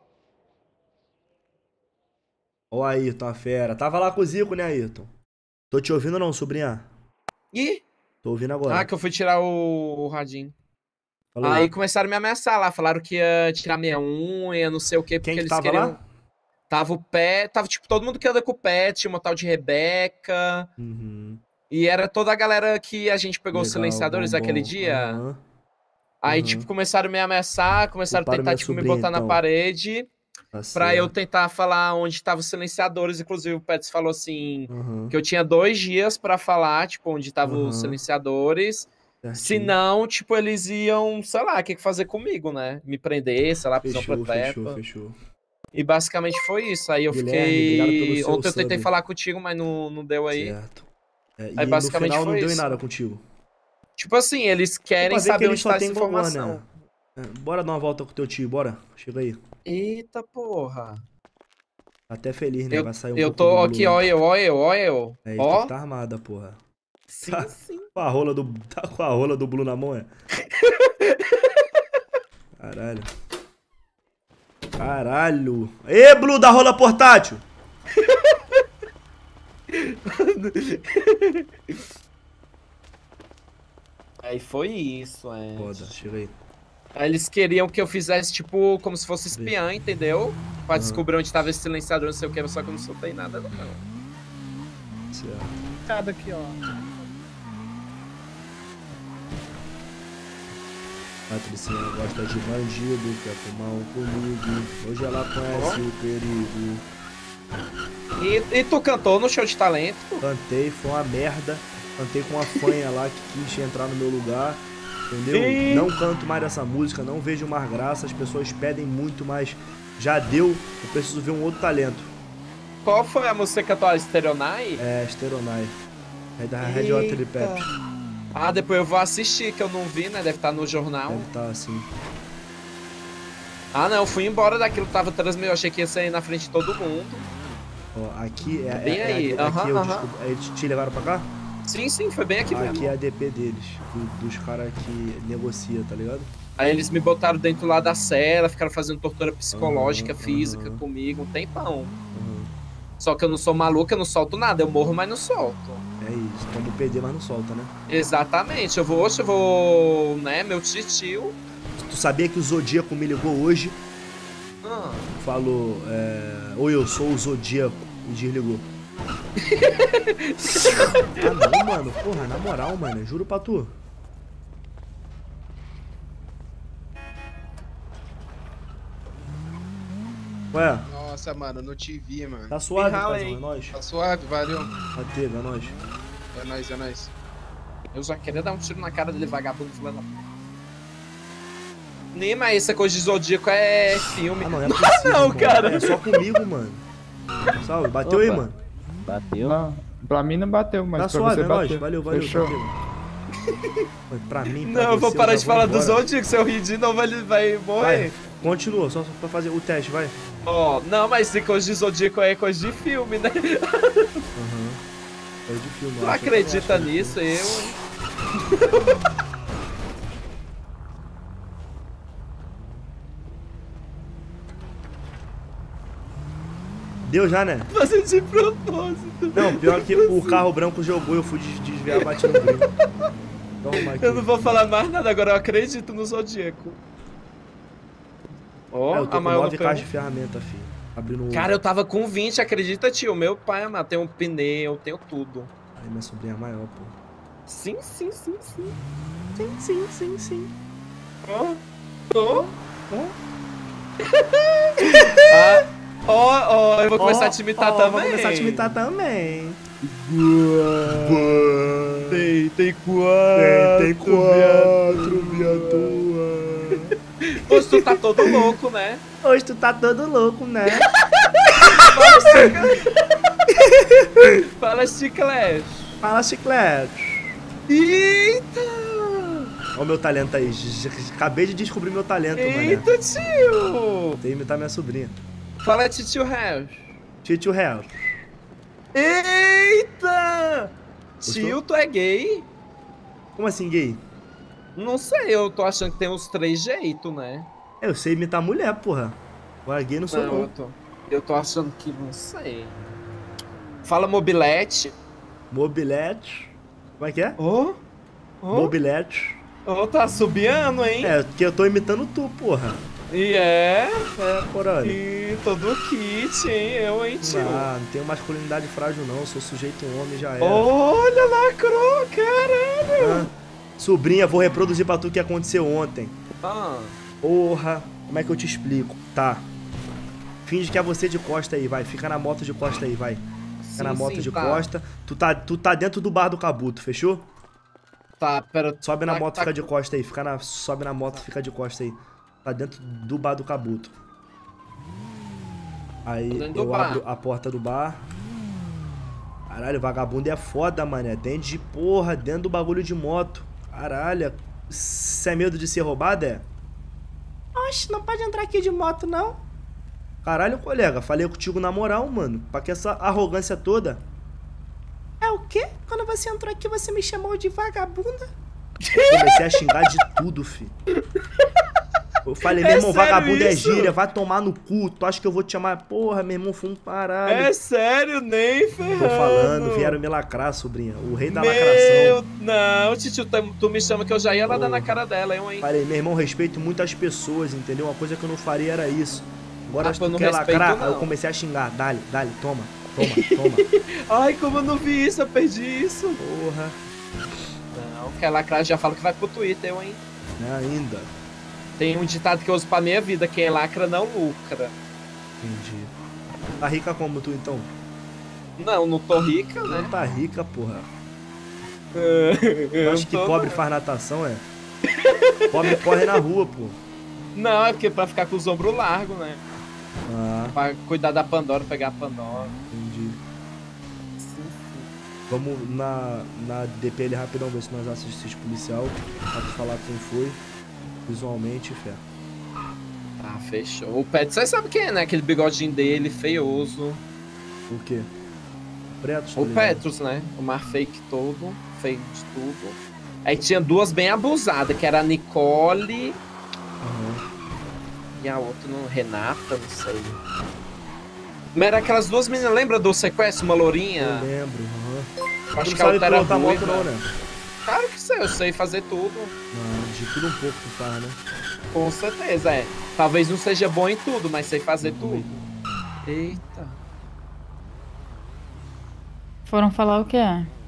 Ó, Ayrton, a fera. Tava lá com o Zico, né, Ayrton? Tô te ouvindo não, sobrinha? Ih! Tô ouvindo agora. Ah, que eu fui tirar o, o radinho. Fala aí. Aí começaram a me ameaçar lá, falaram que ia tirar minha unha, não sei o quê, porque Quem que eles tava queriam... lá? Tava o Pet, tava tipo todo mundo que anda com o Pet, tinha uma tal de Rebeca. Uhum. E era toda a galera que a gente pegou os Legal, silenciadores bom, aquele bom. dia. Aham. Aí, Uhum. tipo, começaram a me ameaçar, começaram a Culparam tentar, minha tipo, me sobrinha, botar na então. parede. Tá Pra certo. eu tentar falar onde estavam os silenciadores. Inclusive, o Pets falou assim, Uhum. que eu tinha dois dias pra falar, tipo, onde estavam Uhum. os silenciadores. Certinho. Senão, tipo, eles iam, sei lá, o que que fazer comigo, né? Me prender, sei lá, prisão Fechou, perpétua. fechou, fechou. E basicamente foi isso. Aí eu Guilherme, fiquei... obrigado pelo seu Ontem eu tentei sub. falar contigo, mas não, não deu aí. Certo. É, Aí e basicamente no final foi não deu em isso. nada contigo. Tipo assim, eles querem Pra ver que saber eles onde só tá tem essa gogó, informação. né? É, bora dar uma volta com o teu tio, bora. Chega aí. Eita porra. Até feliz, né? Eu, Vai sair um eu pouco tô do aqui, Blue. ó eu, ó eu, ó eu. É, Ó. tu tá armada, porra. Sim, tá, sim. Com a rola do, tá com a rola do Blue na mão, é? Caralho. Caralho. Ê, Blue, da rola portátil! Aí foi isso, é. Foda, chega aí. Aí eles queriam que eu fizesse, tipo, como se fosse espiã, entendeu? Pra Uhum. descobrir onde tava esse silenciador, não sei o que, só que eu não soltei nada, não. Certo. Cada aqui, ó. Patricinha gosta de bandido, quer fumar um comigo. Hoje ela conhece o perigo. E, e tu cantou no show de talento? Cantei, foi uma merda. Cantei com uma fanha lá que quis entrar no meu lugar. Entendeu? Ih. Não canto mais essa música, não vejo mais graça. As pessoas pedem muito, mas já deu. Eu preciso ver um outro talento. Qual foi a música que cantou? Stereonai? É, Steronai. É da Red Hot Chili Peppers. Ah, depois eu vou assistir, que eu não vi, né? Deve estar no jornal. Deve tá assim. Ah, não, eu fui embora daquilo que tava transmitindo. Eu achei que ia sair na frente de todo mundo. Ó, aqui é. Bem é, aí, é, aham, aqui eu aham. desculpa. Eles te levaram pra cá? Sim, sim, foi bem aqui Aqui mesmo. é a D P deles, do- dos caras que negocia, tá ligado? Aí eles me botaram dentro lá da cela, ficaram fazendo tortura psicológica, Aham, física aham. comigo um tempão. Só que eu não sou maluco, eu não solto nada. Eu morro, mas não solto. É isso, toma o P D, mas não solta, né? Exatamente. Eu vou, hoje eu vou, né, meu tio. Tu sabia que o Zodíaco me ligou hoje? Ah. Falou, é... Oi, eu sou o Zodíaco. E desligou. Ah não, mano. Porra, na moral, mano. Juro pra tu. Ué, Nossa, mano, não te vi, mano. tá suave, Me rala paizão, aí. é nóis. Tá suave, valeu. Bateu, é nóis. É nóis, é nóis. Eu já queria dar um tiro na cara dele, vagabundo, filho da... Nem, mas essa coisa de Zodíaco é filme. Ah, não, é possível, Não, mano. cara. É só comigo, mano. Salve, bateu aí, Opa. mano. Bateu? Não, pra mim não bateu, mas Tá pra suave, você é nóis. bateu. Valeu, valeu. Fechou. tranquilo. Foi pra mim, pra Não, eu vou você, parar já de falar do embora. Zodíaco, se eu rir de novo ele vai morrer. Vai, continua, só pra fazer o teste, vai. Ó, não, mas se coisa de Zodíaco é coisa de filme, né? Aham. É de filme. Tu eu acho que acredita eu acho que- nisso, eu, hein? Deu já, né? Fazer de propósito. Não, pior que o carro branco jogou, eu fui des- desviar, bati no brinco. Vou arrumar aqui. Eu não vou falar mais nada agora, eu acredito no Zodíaco. Ó, É, eu tô a com maior nove no caixas de ferramenta, filho. Abrindo o... Cara, eu tava com vinte, acredita, tio? Meu pai, amado, tem um pneu, eu tenho tudo. Aí minha sobrinha é maior, pô. Sim, sim, sim, sim. Sim, sim, sim, sim. Ó, ó, ó. Ah, ó, ó, eu vou começar a te imitar ó, também. Vou começar a te imitar também. Tem, tem quatro. Tem, tem quatro, viatura. Hoje tu tá todo louco, né? Hoje tu tá todo louco, né? Fala, chiclete. Fala, chiclete. Eita! Olha o meu talento aí. j- j- Acabei de descobrir meu talento, mano. Eita, tio! Tem que imitar minha sobrinha. Fala, tio Real. Tio Real. Eita! Gostou? Tio, tu é gay? Como assim, gay? Não sei, eu tô achando que tem uns três jeitos, né? Eu sei imitar mulher, porra. Agora gay não sou Não, não. eu tô, eu tô achando que não sei. Fala mobilete. Mobilete. Como é que é? Ô? Ô? Mobilete. Ô, tá subiando, hein? É, porque eu tô imitando tu, porra. E é? É, porra. E todo kit, hein? Eu, hein, tio? Ah, não tenho masculinidade frágil não, eu sou sujeito homem, já era. Olha, lacrou, caralho! Ah, sobrinha, vou reproduzir pra tu o que aconteceu ontem. Ah. Porra, como é que eu te explico? Tá. Finge que é você de costa aí, vai. Fica na moto de costa aí, vai. Fica Sim, na moto sim, de tá. costa. Tu tá, tu tá dentro do bar do Cabuto, fechou? Tá, pera. Sobe na tá- moto, tá- fica de costa aí. Fica na, sobe na moto, fica de costa aí. Tá dentro do bar do Cabuto. Aí Tô dentro do eu bar. abro a porta do bar. Caralho, vagabundo é foda, mané. Dentro de porra, dentro do bagulho de moto. Caralho, cê é medo de ser roubado, é? Oxe, não pode entrar aqui de moto, não. Caralho, colega, falei contigo na moral, mano. Pra que essa arrogância toda? É o quê? Quando você entrou aqui, você me chamou de vagabunda? Comecei a xingar de tudo, fi. Eu falei, É meu irmão, sério vagabundo é isso? gíria, vai tomar no cu. Tu acha que eu vou te chamar? Porra, meu irmão, foi um parado. É sério, nem ferrando. Tô falando, vieram me lacrar, sobrinha. O rei da Meu... lacração. Não, tio, tu, tu me chama que eu já ia lá dar na cara dela, hein, hein? Falei, meu irmão, respeito muitas pessoas, entendeu? Uma coisa que eu não faria era isso. Agora, Ah, se pô, tu não quer respeito, lacrar, não. aí eu comecei a xingar. Dale, dale, toma, toma, toma. Ai, como eu não vi isso, eu perdi isso. Porra. Não, quer lacrar, já falo que vai pro Twitter, eu, hein? É ainda. Tem um ditado que eu uso pra minha vida, quem lacra não lucra. Entendi. Tá rica como tu, então? Não, não tô rica, né? Não tá rica, porra. Eu Acho que tô- pobre faz natação, é? Pobre corre na rua, pô. Não, é porque pra ficar com os ombros largos, né? Ah, Pra cuidar da Pandora, pegar a Pandora. entendi. Vamos na, na D P L rapidão, ver se nós assistimos policial. Pra tu falar quem foi. Visualmente, fé. Ah, fechou. O Pet, você sabe quem é, né? Aquele bigodinho dele, feioso. O quê? Pretos, tá O ligado? Petrus, né? O mar fake todo, feio de tudo. Aí tinha duas bem abusadas, que era a Nicole Aham. e a outra, não, Renata, não sei. Mas era aquelas duas meninas, lembra do sequestro, uma lourinha? Eu lembro, aham. Acho Tu que não a sabe outra era pilotar moto ruiva. não, né? Claro que sei, eu sei fazer tudo. Não, de tudo um pouco tu faz, né? Com certeza, é. Talvez não seja bom em tudo, mas sei fazer tudo. Eita. Foram falar o quê?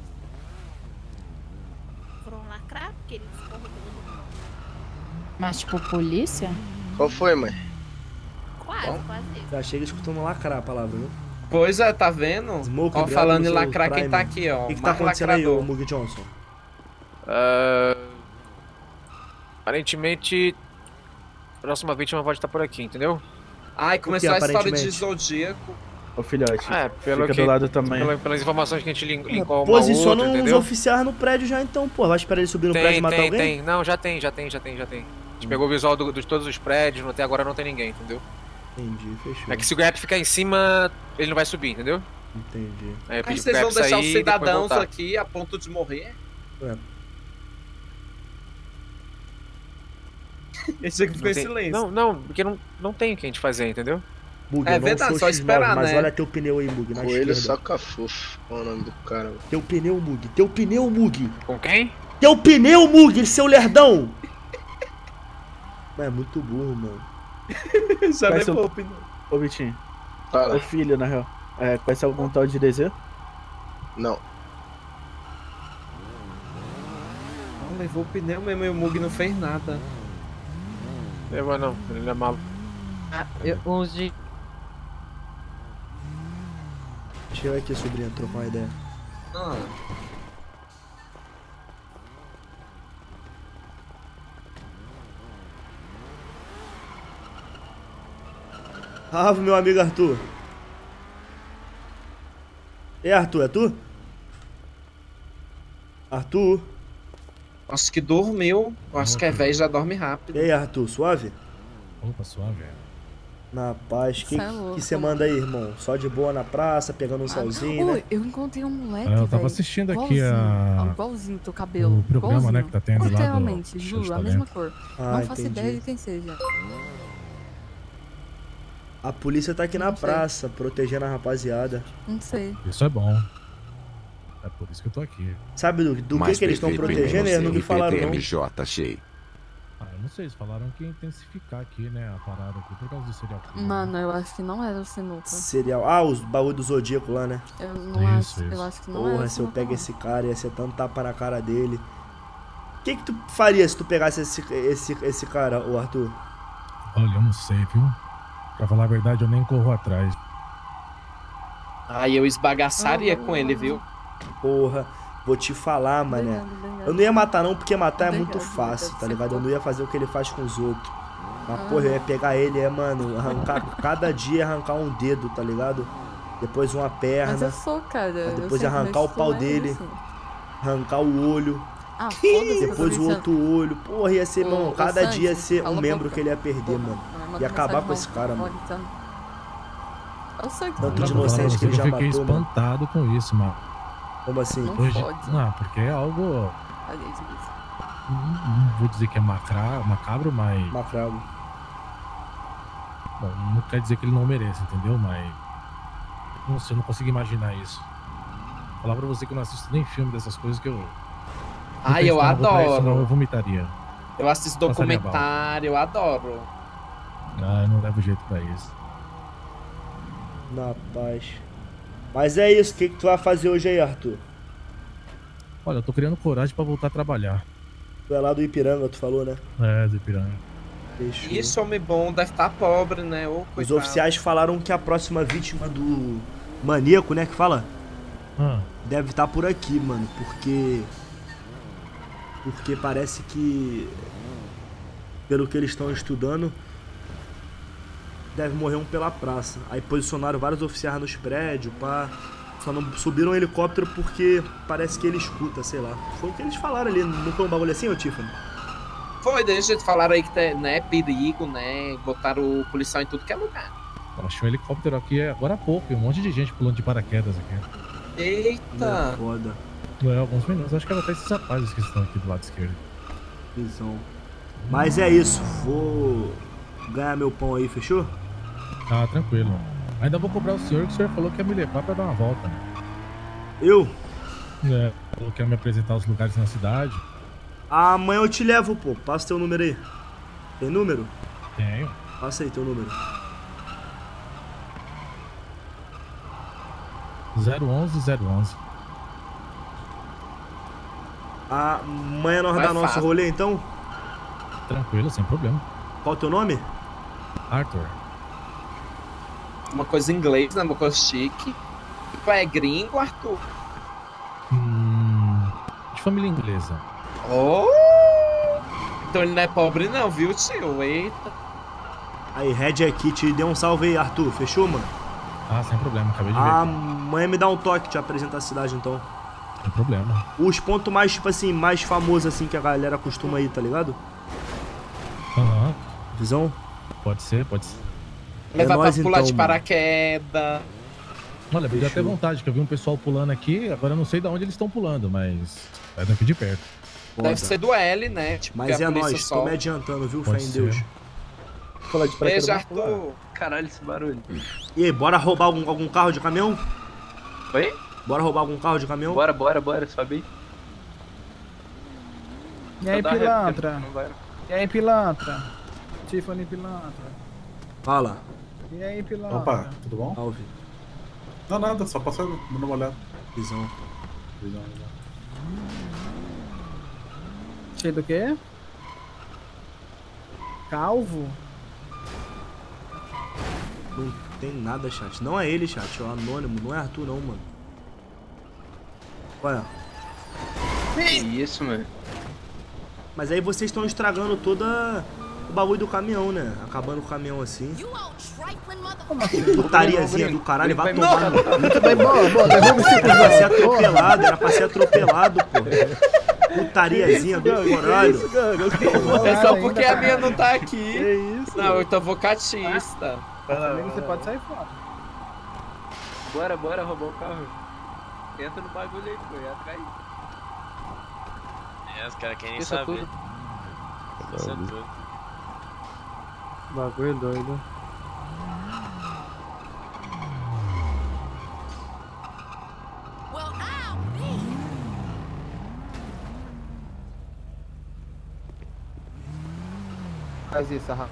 Foram lacrar, porque eles correm todo mundo. Mas tipo, polícia? Qual foi, mãe? Quase, Bom. quase isso. Já chega escutando lacrar a palavra, viu? Pois é, tá vendo? Smoke, Ó, obrigado falando em pelo seu lacrar, quem Prime. tá aqui, ó. O que, que tá mais acontecendo aí, ô lacrador. Mug Johnson? Ah, aparentemente, a próxima vítima pode estar por aqui, entendeu? Ai, começou a história de Zodíaco. Ô filhote, É, pelo fica que, do lado também. pela- pelas informações que a gente lin- linkou uma Posiciona outra, uns entendeu? oficiais no prédio já então, pô. Vai esperar ele subir no Tem, prédio e matar tem, alguém? tem. Não, já tem, já tem, já tem, já tem. A gente pegou o visual do- de todos os prédios, até agora não tem ninguém, entendeu? Entendi, fechou. É que se o Gap ficar em cima, ele não vai subir, entendeu? Entendi. Aí eu Aí pedi pro vocês Gap vão deixar sair os e depois cidadãos voltar. aqui a ponto de morrer? É. Esse aqui ficou Não em tem- silêncio. Não, não, porque não, não tem o que a gente fazer, entendeu? Mug, É eu não verdade, sou só X nove, esperar, mas né? olha teu pneu aí, Mug, na Coelho esquerda. Soca-Fofo. Qual é o nome do cara? mano? Teu pneu, Mug. Teu pneu, Mug. Com quem? Teu pneu, Mug, seu lerdão. Mas é muito burro, mano. Já Conhece levou o- o pneu. Ô Vitinho. Fala. Ô filho, na real. É, conhece algum tal de D Z? Não. Não, levou o pneu mesmo e o Mug não fez nada. Levou não, ele é maluco. Ah, eu hoje. Chega aqui, sobrinha, trocar uma ideia. Ah. Ah, meu amigo Arthur. É, Arthur, é tu? Arthur. Acho que dormiu. Acho que é velho, já dorme rápido. E aí, Arthur, suave? Opa, suave. Na paz. O que Cê é louco. que você manda aí, irmão? Só de boa na praça, pegando um solzinho, Ui, né? eu encontrei um moleque, É, eu tava véi, assistindo aqui igualzinho, a- ó, igualzinho teu cabelo. o programa, igualzinho. né, que tá tendo lá do Literalmente, Show juro, de a mesma Talento. cor. Ah, Não faço entendi. ideia de quem seja. A polícia tá aqui na Não sei. praça, protegendo a rapaziada. Não sei. Isso é bom. É por isso que eu tô aqui. Sabe do, do que, Mais que eles estão prefeito e protegendo? menos Eles não me falaram, não. R P T M J, achei. Ah, eu não sei, eles falaram que ia intensificar aqui, né, a parada aqui por causa do serial killer. Mano, eu acho que não era o sinuca. Serial. Ah, os bagulho do Zodíaco lá, né? Eu não Isso, acho, eu isso. acho que não Porra, era o se eu sinuca. pego esse cara, ia ser tanto tapa na cara dele. O que que tu faria se tu pegasse esse, esse, esse cara, ô Arthur? Olha, eu não sei, viu? Pra falar a verdade, eu nem corro atrás. Aí eu esbagaçaria com ele, viu? Porra, vou te falar, mané. Eu não ia matar não, porque matar é muito fácil, tá ligado? Eu não ia fazer o que ele faz com os outros. Mas, porra, eu ia pegar ele, é, mano, arrancar, cada dia arrancar um dedo, tá ligado? Depois uma Mas perna. eu sou, cara. Aí eu depois sempre arrancar o sou, pau é dele. isso. Arrancar o olho. Ah, foda-se, Depois eu o tô outro olho. Porra, ia ser, Ô, mano, ô, cada Sandy, dia ia ser cala um a membro boca. que ele ia perder, mano. Manda Ia acabar mensagem com esse não, cara, não, mano. então. Eu sei que Tanto Pra de falar pra inocente você que ele já eu fiquei matou. espantado com isso, mano. Como assim? Não Hoje... pode. Não, porque é algo... Olha isso, isso. Não não vou dizer que é macra... macabro, mas... Macabro. Bom, não quer dizer que ele não merece, entendeu? Mas... Não sei, eu não consigo imaginar isso. Falar pra você que eu não assisto nem filme dessas coisas que eu... Ai, eu não vou pra isso, adoro. não, eu vomitaria. Eu assisto Passaria mal. documentário, eu adoro. Ah, eu não levo jeito pra isso. Na paz. Mas é isso, o que, que tu vai fazer hoje aí, Arthur? Olha, eu tô criando coragem pra voltar a trabalhar. Tu é lá do Ipiranga, tu falou, né? É, do Ipiranga. Fechou. Isso, homem bom, deve estar pobre, né? Ô, Os coitado. oficiais falaram que a próxima vítima do maníaco, né, que fala? Ah. Deve estar por aqui, mano, porque... Porque parece que... Pelo que eles estão estudando... Deve morrer um pela praça. Aí posicionaram vários oficiais nos prédios, pá... Só não subiram um helicóptero porque parece que ele escuta, sei lá. Foi o que eles falaram ali, não foi um bagulho assim, ô Tiffany? Foi, deixa eles falaram aí que tem, né, perigo, né? Botaram o policial em tudo que é lugar. Eu achei um helicóptero aqui agora há pouco, e um monte de gente pulando de paraquedas aqui. Eita! Foda. É, alguns minutos, acho que era até esses rapazes que estão aqui do lado esquerdo. Visão. Mas é isso, vou ganhar meu pão aí, fechou? Ah, tranquilo. Ainda vou cobrar o senhor, que o senhor falou que ia me levar pra dar uma volta, né? Eu? É, falou que ia me apresentar os lugares na cidade. Amanhã eu te levo, pô. Passa teu número aí. Tem número? Tenho. Passa aí teu número. zero onze zero onze. Amanhã nós Vai dá nosso fácil. rolê, então? Tranquilo, sem problema. Qual o teu nome? Arthur. Uma coisa em inglês, né? Uma coisa chique. Tu é gringo, Arthur? Hum, de família inglesa. Oh! Então ele não é pobre não, viu, tio? Eita. Aí, Red aqui, te deu um salve aí, Arthur. Fechou, mano? Ah, sem problema, acabei de ver. Ah, amanhã me dá um toque, te apresenta a cidade, então. Sem problema. Os pontos mais, tipo assim, mais famosos, assim, que a galera costuma ir, tá ligado? Aham. Uhum. Visão? Pode ser, pode ser. Levar é pra nóis, pular então, de mano. paraquedas. Olha, me deu até vontade, que eu vi um pessoal pulando aqui, agora eu não sei de onde eles estão pulando, mas é daqui de perto. Deve ser do L, né? Tipo, Mas que a é polícia nóis, tô solta. me adiantando, viu? Fé Pode em ser. Deus. Falar de Beijo, paraquedas. Arthur. Caralho, esse barulho. E aí, bora roubar algum, algum carro de caminhão? Oi? Bora roubar algum carro de caminhão? Bora, bora, bora, sobe aí. E aí, Só dá ré, pilantra? porque não vai. E aí, pilantra? Tiffany pilantra. Fala. E aí, pilantra? Opa, tudo bom? Salve. Não, nada, só passando, dando uma olhada. Visão. Visão, visão. Cheio do quê? Calvo? Não tem nada, chat. Não é ele, chat. É o anônimo. Não é Arthur, não, mano. Qual é? Que isso, mano. Mas aí vocês estão estragando toda o bagulho do caminhão, né? Acabando com o caminhão assim. Putariazinha do caralho, vai tomar no cu. Vai, boa, boa, derruba esse Era pra cuzão. ser atropelado, era pra ser atropelado, pô. Putariazinha do caralho. É só porque a minha não tá aqui. Que isso? Não, eu tô vocatista. Amigo, você pode sair fora. Bora, bora roubar o carro. Entra no bagulho aí, pô, e atrás. É, os caras querem Isso saber. tudo. Isso é tudo. Bagulho doido. Faz isso, Rafa.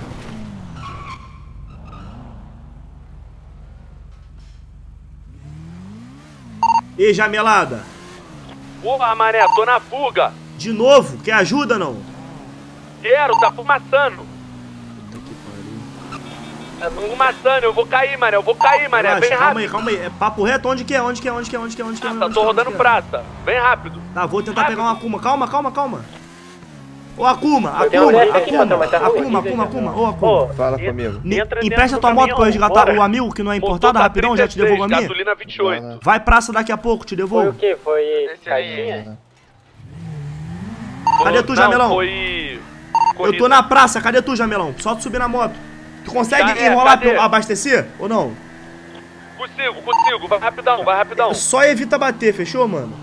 E Jamelada? Porra, mané, tô na fuga. De novo? Quer ajuda, não? Quero, tá fumaçando. Tá fumaçando, eu vou cair, mané, eu vou cair, mané, Relaxa, bem calma rápido. aí, calma aí. É papo reto? Onde que é? Onde que é? Onde que é? Onde que é? Onde que é? Ah, Onde tá, que tô é? rodando Onde que é? prata, bem rápido. Tá, vou tentar pegar uma Akuma. Calma, calma, calma. Ô, Akuma, Tem um Akuma, moleque aqui, patrão, mas tá Akuma, ruim, Akuma, velho. Akuma, ô, Akuma. Fala comigo. Me- Entra dentro Empresta do tua moto caminhão, pra eu resgatar bora. o amigo que não é Motor importado, tá rapidão, já te trinta e seis, devolvo a minha. gasolina vinte e oito. Vai praça daqui a pouco, te Foi o devolvo. que? Foi Esse aí. caixinha? Cadê tu, Não, Jamelão? foi... Eu corrida. tô na praça, cadê tu, Jamelão? Só tu subir na moto. Tu consegue Cadê? enrolar Cadê? pra eu abastecer ou não? Consigo, consigo, vai rapidão, vai rapidão. Só evita bater, fechou, mano?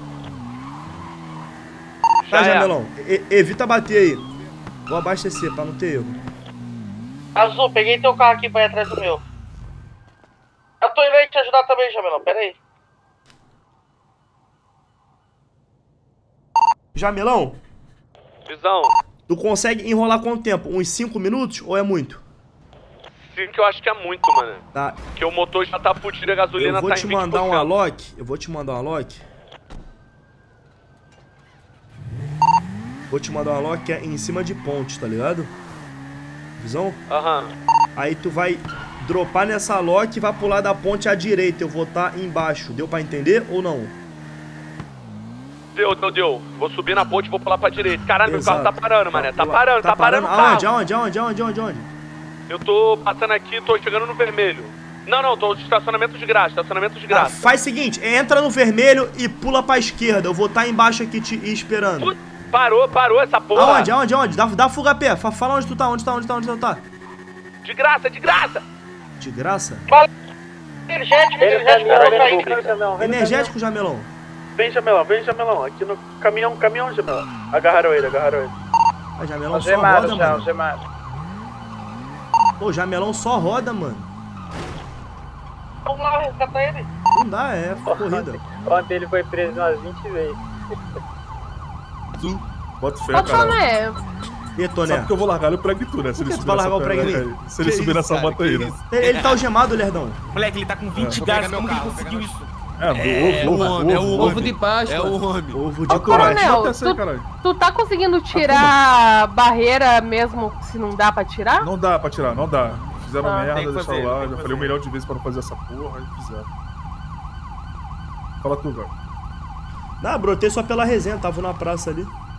Tá, Já é. Jamelão, e- evita bater aí. Vou abastecer pra não ter erro. Azul, peguei teu carro aqui pra ir atrás do meu. Eu tô indo aí te ajudar também, Jamelão, pera aí. Jamelão, Visão, tu consegue enrolar quanto tempo? Uns cinco minutos ou é muito? sim que eu acho que é muito, mano. Tá, Porque o motor já tá fudido e a gasolina eu vou tá te em vinte por cento. mandar um alok. Eu vou te mandar um alok. Vou te mandar um alok que é em cima de pontes, tá ligado? Visão? Aham. Aí tu vai dropar nessa alok e vai pular da ponte à direita. Eu vou estar embaixo. Deu pra entender ou não? Deu, deu, deu. Vou subir na ponte e vou pular pra direita. Caralho, meu Exato. carro tá parando, mané. Tá Pula- parando, tá, parando o carro. Aonde? Aonde? Aonde? Aonde? Aonde? Aonde? Eu tô passando aqui, tô chegando no vermelho. Não, não, tô de estacionamento de graça, estacionamento de Ah, graça. faz o seguinte, entra no vermelho e pula pra esquerda. Eu vou estar embaixo aqui te esperando. Put- Parou, parou essa porra. Aonde? Aonde? Aonde? Dá, dá fuga a pé. Fa- Fala onde tu tá, onde tá, onde tá, onde tu tá. De graça, de graça. De graça? Energético, energético, energético. Energético, Jamelão. Vem, Jamelão, vem, Jamelão. Aqui no caminhão, caminhão, Jamelão. Agarraram ele, agarraram ele. Ah, Jamelão só roda, mano. algemado. Pô, Jamelão só roda, mano. Vamos lá, resgatar ele. Não dá, é corrida. Ontem ele foi preso umas vinte vezes. Bota fé, Ô, cara. Toné, E Toné? Sabe que eu vou largar ele o prego em tu, né? Se Por ele que tu subir vai nessa largar o prego em perna, mim? né? Se ele Que subir isso, nessa cara, moto que aí, né? isso? Ele, ele tá algemado, Lerdão. Moleque, ele tá com vinte É. gás, como que ele conseguiu isso? É, ovo, ovo, ovo, é o ovo de Páscoa. É o homem. Ovo de Coronel, Páscoa. tu, caralho. tu tá conseguindo tirar a barreira mesmo se não dá pra tirar? Não dá pra tirar, não dá. Fizeram Ah, merda, tem que deixaram fazer, lá. tem que Já falei fazer. um milhão de vezes pra não fazer essa porra e fizeram. Fala tu, velho. Não, brotei só pela resenha, tava na praça ali.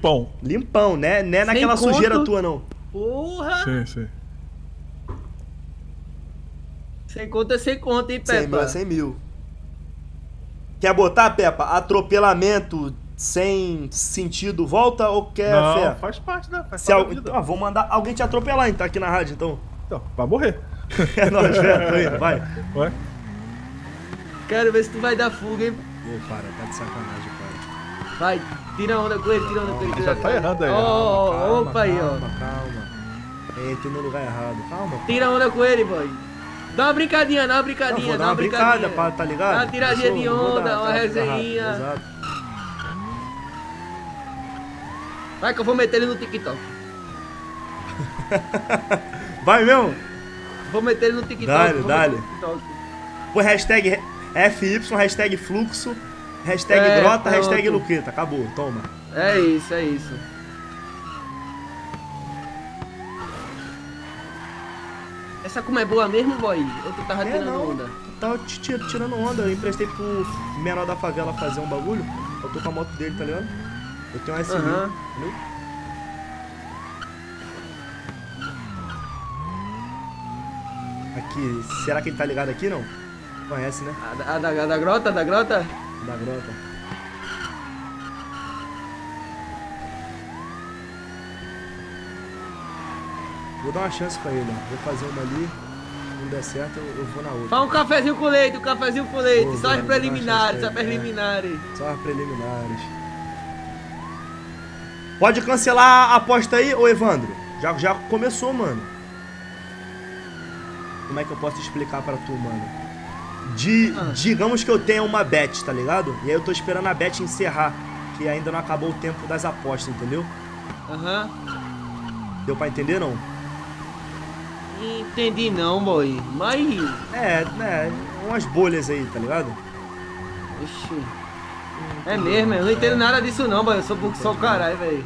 limpão. Limpão, né? Não é naquela conto. sujeira tua, não. Porra! Sim, sim. Sem conta é sem conta, hein, cem mil Peppa? é cem mil. Quer botar, Peppa? Atropelamento, sem sentido, volta ou quer Não, fé? faz parte, né? Faz Se parte al... da vida. então, ah, vou mandar alguém te atropelar, então, tá aqui na rádio, então. Então, vai morrer. É nóis, velho, tô indo, vai. Vai. Quero ver se tu vai dar fuga, hein? Ô, para, tá de sacanagem, cara. Vai, tira onda com ele, tira onda com ele. Já tá errando aí. Ó, ó, Calma, opa aí, ó. Calma, calma. Entrei no lugar errado, calma. Tira onda com ele, boy. Dá uma brincadinha, dá uma brincadinha, Não, vou dá dar uma uma brincada, brincadinha. pra, tá ligado? Dá uma tiradinha Eu de sou- vou onda, dar- uma tá, resenhinha. Exato. Vai que eu vou meter ele no TikTok. Vai mesmo? Vou meter ele no TikTok. Dale, vou dale. meter ele no TikTok. Põe hashtag F Y, hashtag fluxo, hashtag É, grota, pronto. hashtag luqueta. Acabou, toma. É isso, é isso. Essa como é boa mesmo, boy? Ou tu tava É, tirando não. onda? Eu tava ti- ti- tirando onda, eu emprestei pro menor da favela fazer um bagulho. Eu tô com a moto dele, tá ligado? Eu tenho um S mil, Aham. entendeu? Aqui, será que ele tá ligado aqui, não? Conhece, né? A, da- a, da, a da grota, a da grota? Da grota. Vou dar uma chance pra ele, ó. Vou fazer uma ali, se não der certo, eu, eu vou na outra. Faz um cafezinho com leite, um cafezinho com leite. Vou, Só vou, as vou dar uma preliminares, chance só pra ele, preliminares. é. Só as preliminares. Pode cancelar a aposta aí, ô Evandro? Já, já começou, mano. Como é que eu posso explicar pra tu, mano? De, digamos que eu tenha uma bet, tá ligado? E aí eu tô esperando a bet encerrar, que ainda não acabou o tempo das apostas, entendeu? Aham. Deu pra entender, não? Entendi não, boy. Mas. É, né, umas bolhas aí, tá ligado? Ixi. É mesmo, eu não entendo nada disso não, boy. Eu sou burro só o caralho, velho.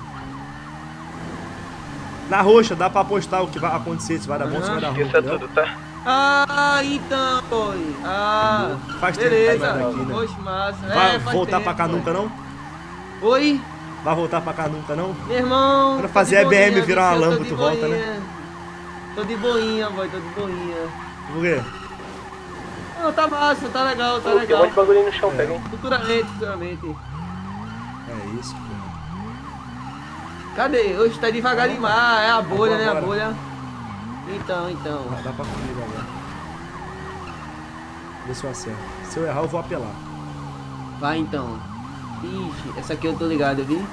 Na roxa, dá pra apostar o que vai acontecer, se vai dar bom, se vai dar ruim. Isso é tá ligado? tudo, tá? Ah, então, boy. Ah, Faz tempo beleza. que vai daqui, né? Oxe, massa. Vai é, faz voltar tempo, pra cá boy. nunca, não? Oi? Vai voltar pra cá nunca, não? Meu irmão. Quando tô fazer de a B M boinha, virar uma Vici, eu tô Lambo, de tu volta, né? boinha. Tô de boinha, boy, tô de boinha. Por quê? Não, tá massa, tá legal, tá Tem um legal. monte de bagulho no chão, pega, hein? Futuramente, futuramente. É isso, pô. Cadê? Hoje tá devagar demais, é a bolha, né? A Agora. bolha. Então, então. Ah, dá pra comigo agora. Vê se eu acerto. Se eu errar, eu vou apelar. Vai então. Ixi, essa aqui eu tô ligado, viu?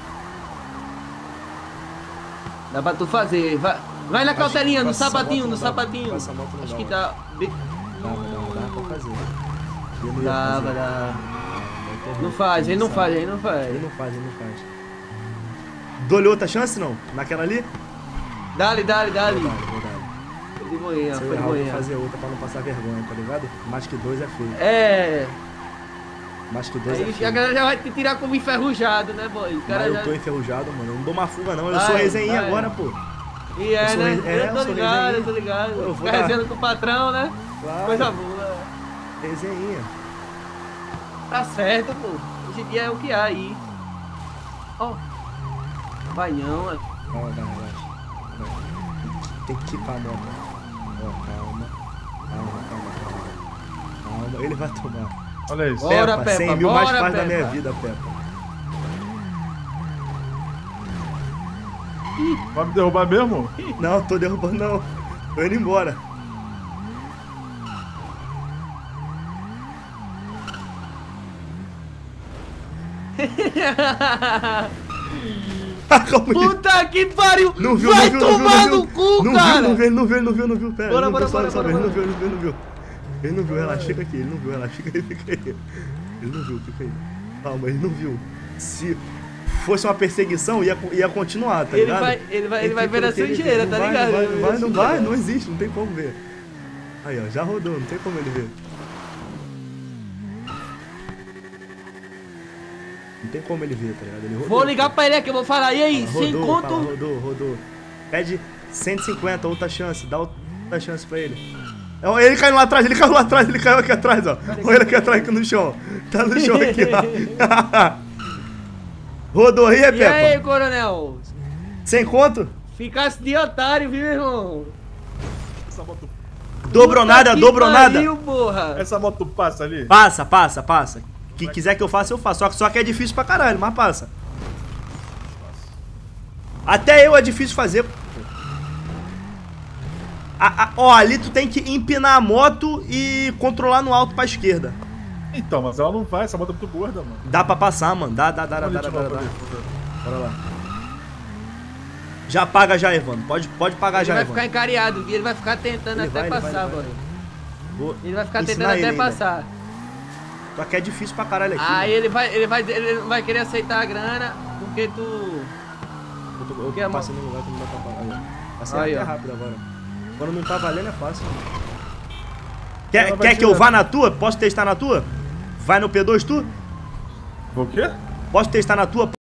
Dá pra tu fazer. Vai, vai na Acho cautelinha, que no com essa sapatinho, moto no não dá. sapatinho. Com essa moto não Acho dá, que mano. tá. bem- Dava, dava, dava pra fazer. Eu não ia Dava, fazer. dava. Eu tô ruim, Não faz, ele não sabe? faz, ele não faz. Ele não faz, ele não faz. Dou-lhe outra chance, não? Naquela ali? Dale, dale, dale. Vou dar, vou dar. Foi de boinha, Se eu foi de errar, eu vou boinha. fazer outra pra não passar vergonha, tá ligado? Mais que dois é feio. É. Mais que dois é Aí a feio. galera já vai te tirar como enferrujado, né, boy? O cara Mas já... eu tô enferrujado, mano. Eu não dou uma fuga, não. Eu Vai, sou resenha vai. agora, pô. E é, Eu sou né? re- é, eu eu tô sou ligado, resenha. eu tô ligado. Eu vou Ficar dar- resenhando com o patrão, né? Claro. Coisa boa. Resenha. Tá certo, pô. Hoje em dia é o que há aí. Ó. Vai não, é. Calma, vai, relaxa. Vai. Tem que quicar a moto. Ó, calma. Calma, calma, calma. Calma, ele vai tomar. Olha isso. Bora, Peppa, Peppa, cem mil bora, mais faz da Peppa. minha vida, Peppa. Vai me derrubar mesmo? Não, tô derrubando não. Tô indo embora. Puta que pariu! Não viu, Vai não viu, não viu, tomar não no viu. cu, Não cara! viu, não viu, ele não viu, ele não viu, não viu. Pera, Bora, ele não bora, viu, bora, sobe, sobe, bora, ele não viu, ele não viu, ele não viu. Ele não viu, relaxa, fica aqui, ele não viu, relaxa, fica aí, fica aí. Ele não viu, fica aí. Calma, ele não viu. Se fosse uma perseguição, ia, ia continuar, tá Ele ligado? vai- ele vai- ele vai Tem ver a que- ele- sujeira, não tá vai, ligado? Não vai, Ele não vai vai, ver não a vai, sujeira. não existe, não tem como ver. Aí, ó, já rodou, não tem como ele ver. Não tem como ele ver, tá ligado? Ele rodou. Vou ligar pra ele aqui, eu vou falar. E aí, Rodou, sem fala, conto. rodou, rodou. Pede cento e cinquenta, outra chance. Dá outra chance pra ele. Ó, ele caiu lá atrás, ele caiu lá atrás, ele caiu aqui atrás, ó. Olha ele aqui atrás, aqui no chão. Tá no chão aqui, ó. Rodou aí, é E aí, Peppa? coronel? Sem conto? Ficasse de otário, viu, irmão? Essa moto, Dobrou nada, que dobrou nada. pariu, porra. essa moto passa ali? Passa, passa, passa. que quiser que eu faça, eu faço. Só que, só que é difícil pra caralho, mas passa. Até eu é difícil fazer. A, a, ó, ali tu tem que empinar a moto e controlar no alto pra esquerda. Então, mas ela não vai, essa moto é muito gorda, mano. Dá pra passar, mano. Dá, dá, dá, dá, dá, dá, dá, dá. Bora lá. Já paga já, Evandro. Pode, pode pagar ele já, vai Evandro. ficar encariado e ele vai ficar tentando Ele até vai, ele vai, passar, ele vai. mano. Vou Ele vai ficar ensinar tentando ele até ainda. passar. Só que é difícil pra caralho aqui. Aí mano. ele vai, ele vai, ele não vai querer aceitar a grana porque tu. Eu tô, eu Porque tô a mo- passando no lugar que não dá pra pagar. Aí, ó. Passei Aí, até ó. rápido agora. Quando não tá valendo é fácil. Quer, Ela vai quer que eu tirar. vá na tua? Posso testar na tua? Vai no P dois tu? O quê? Posso testar na tua?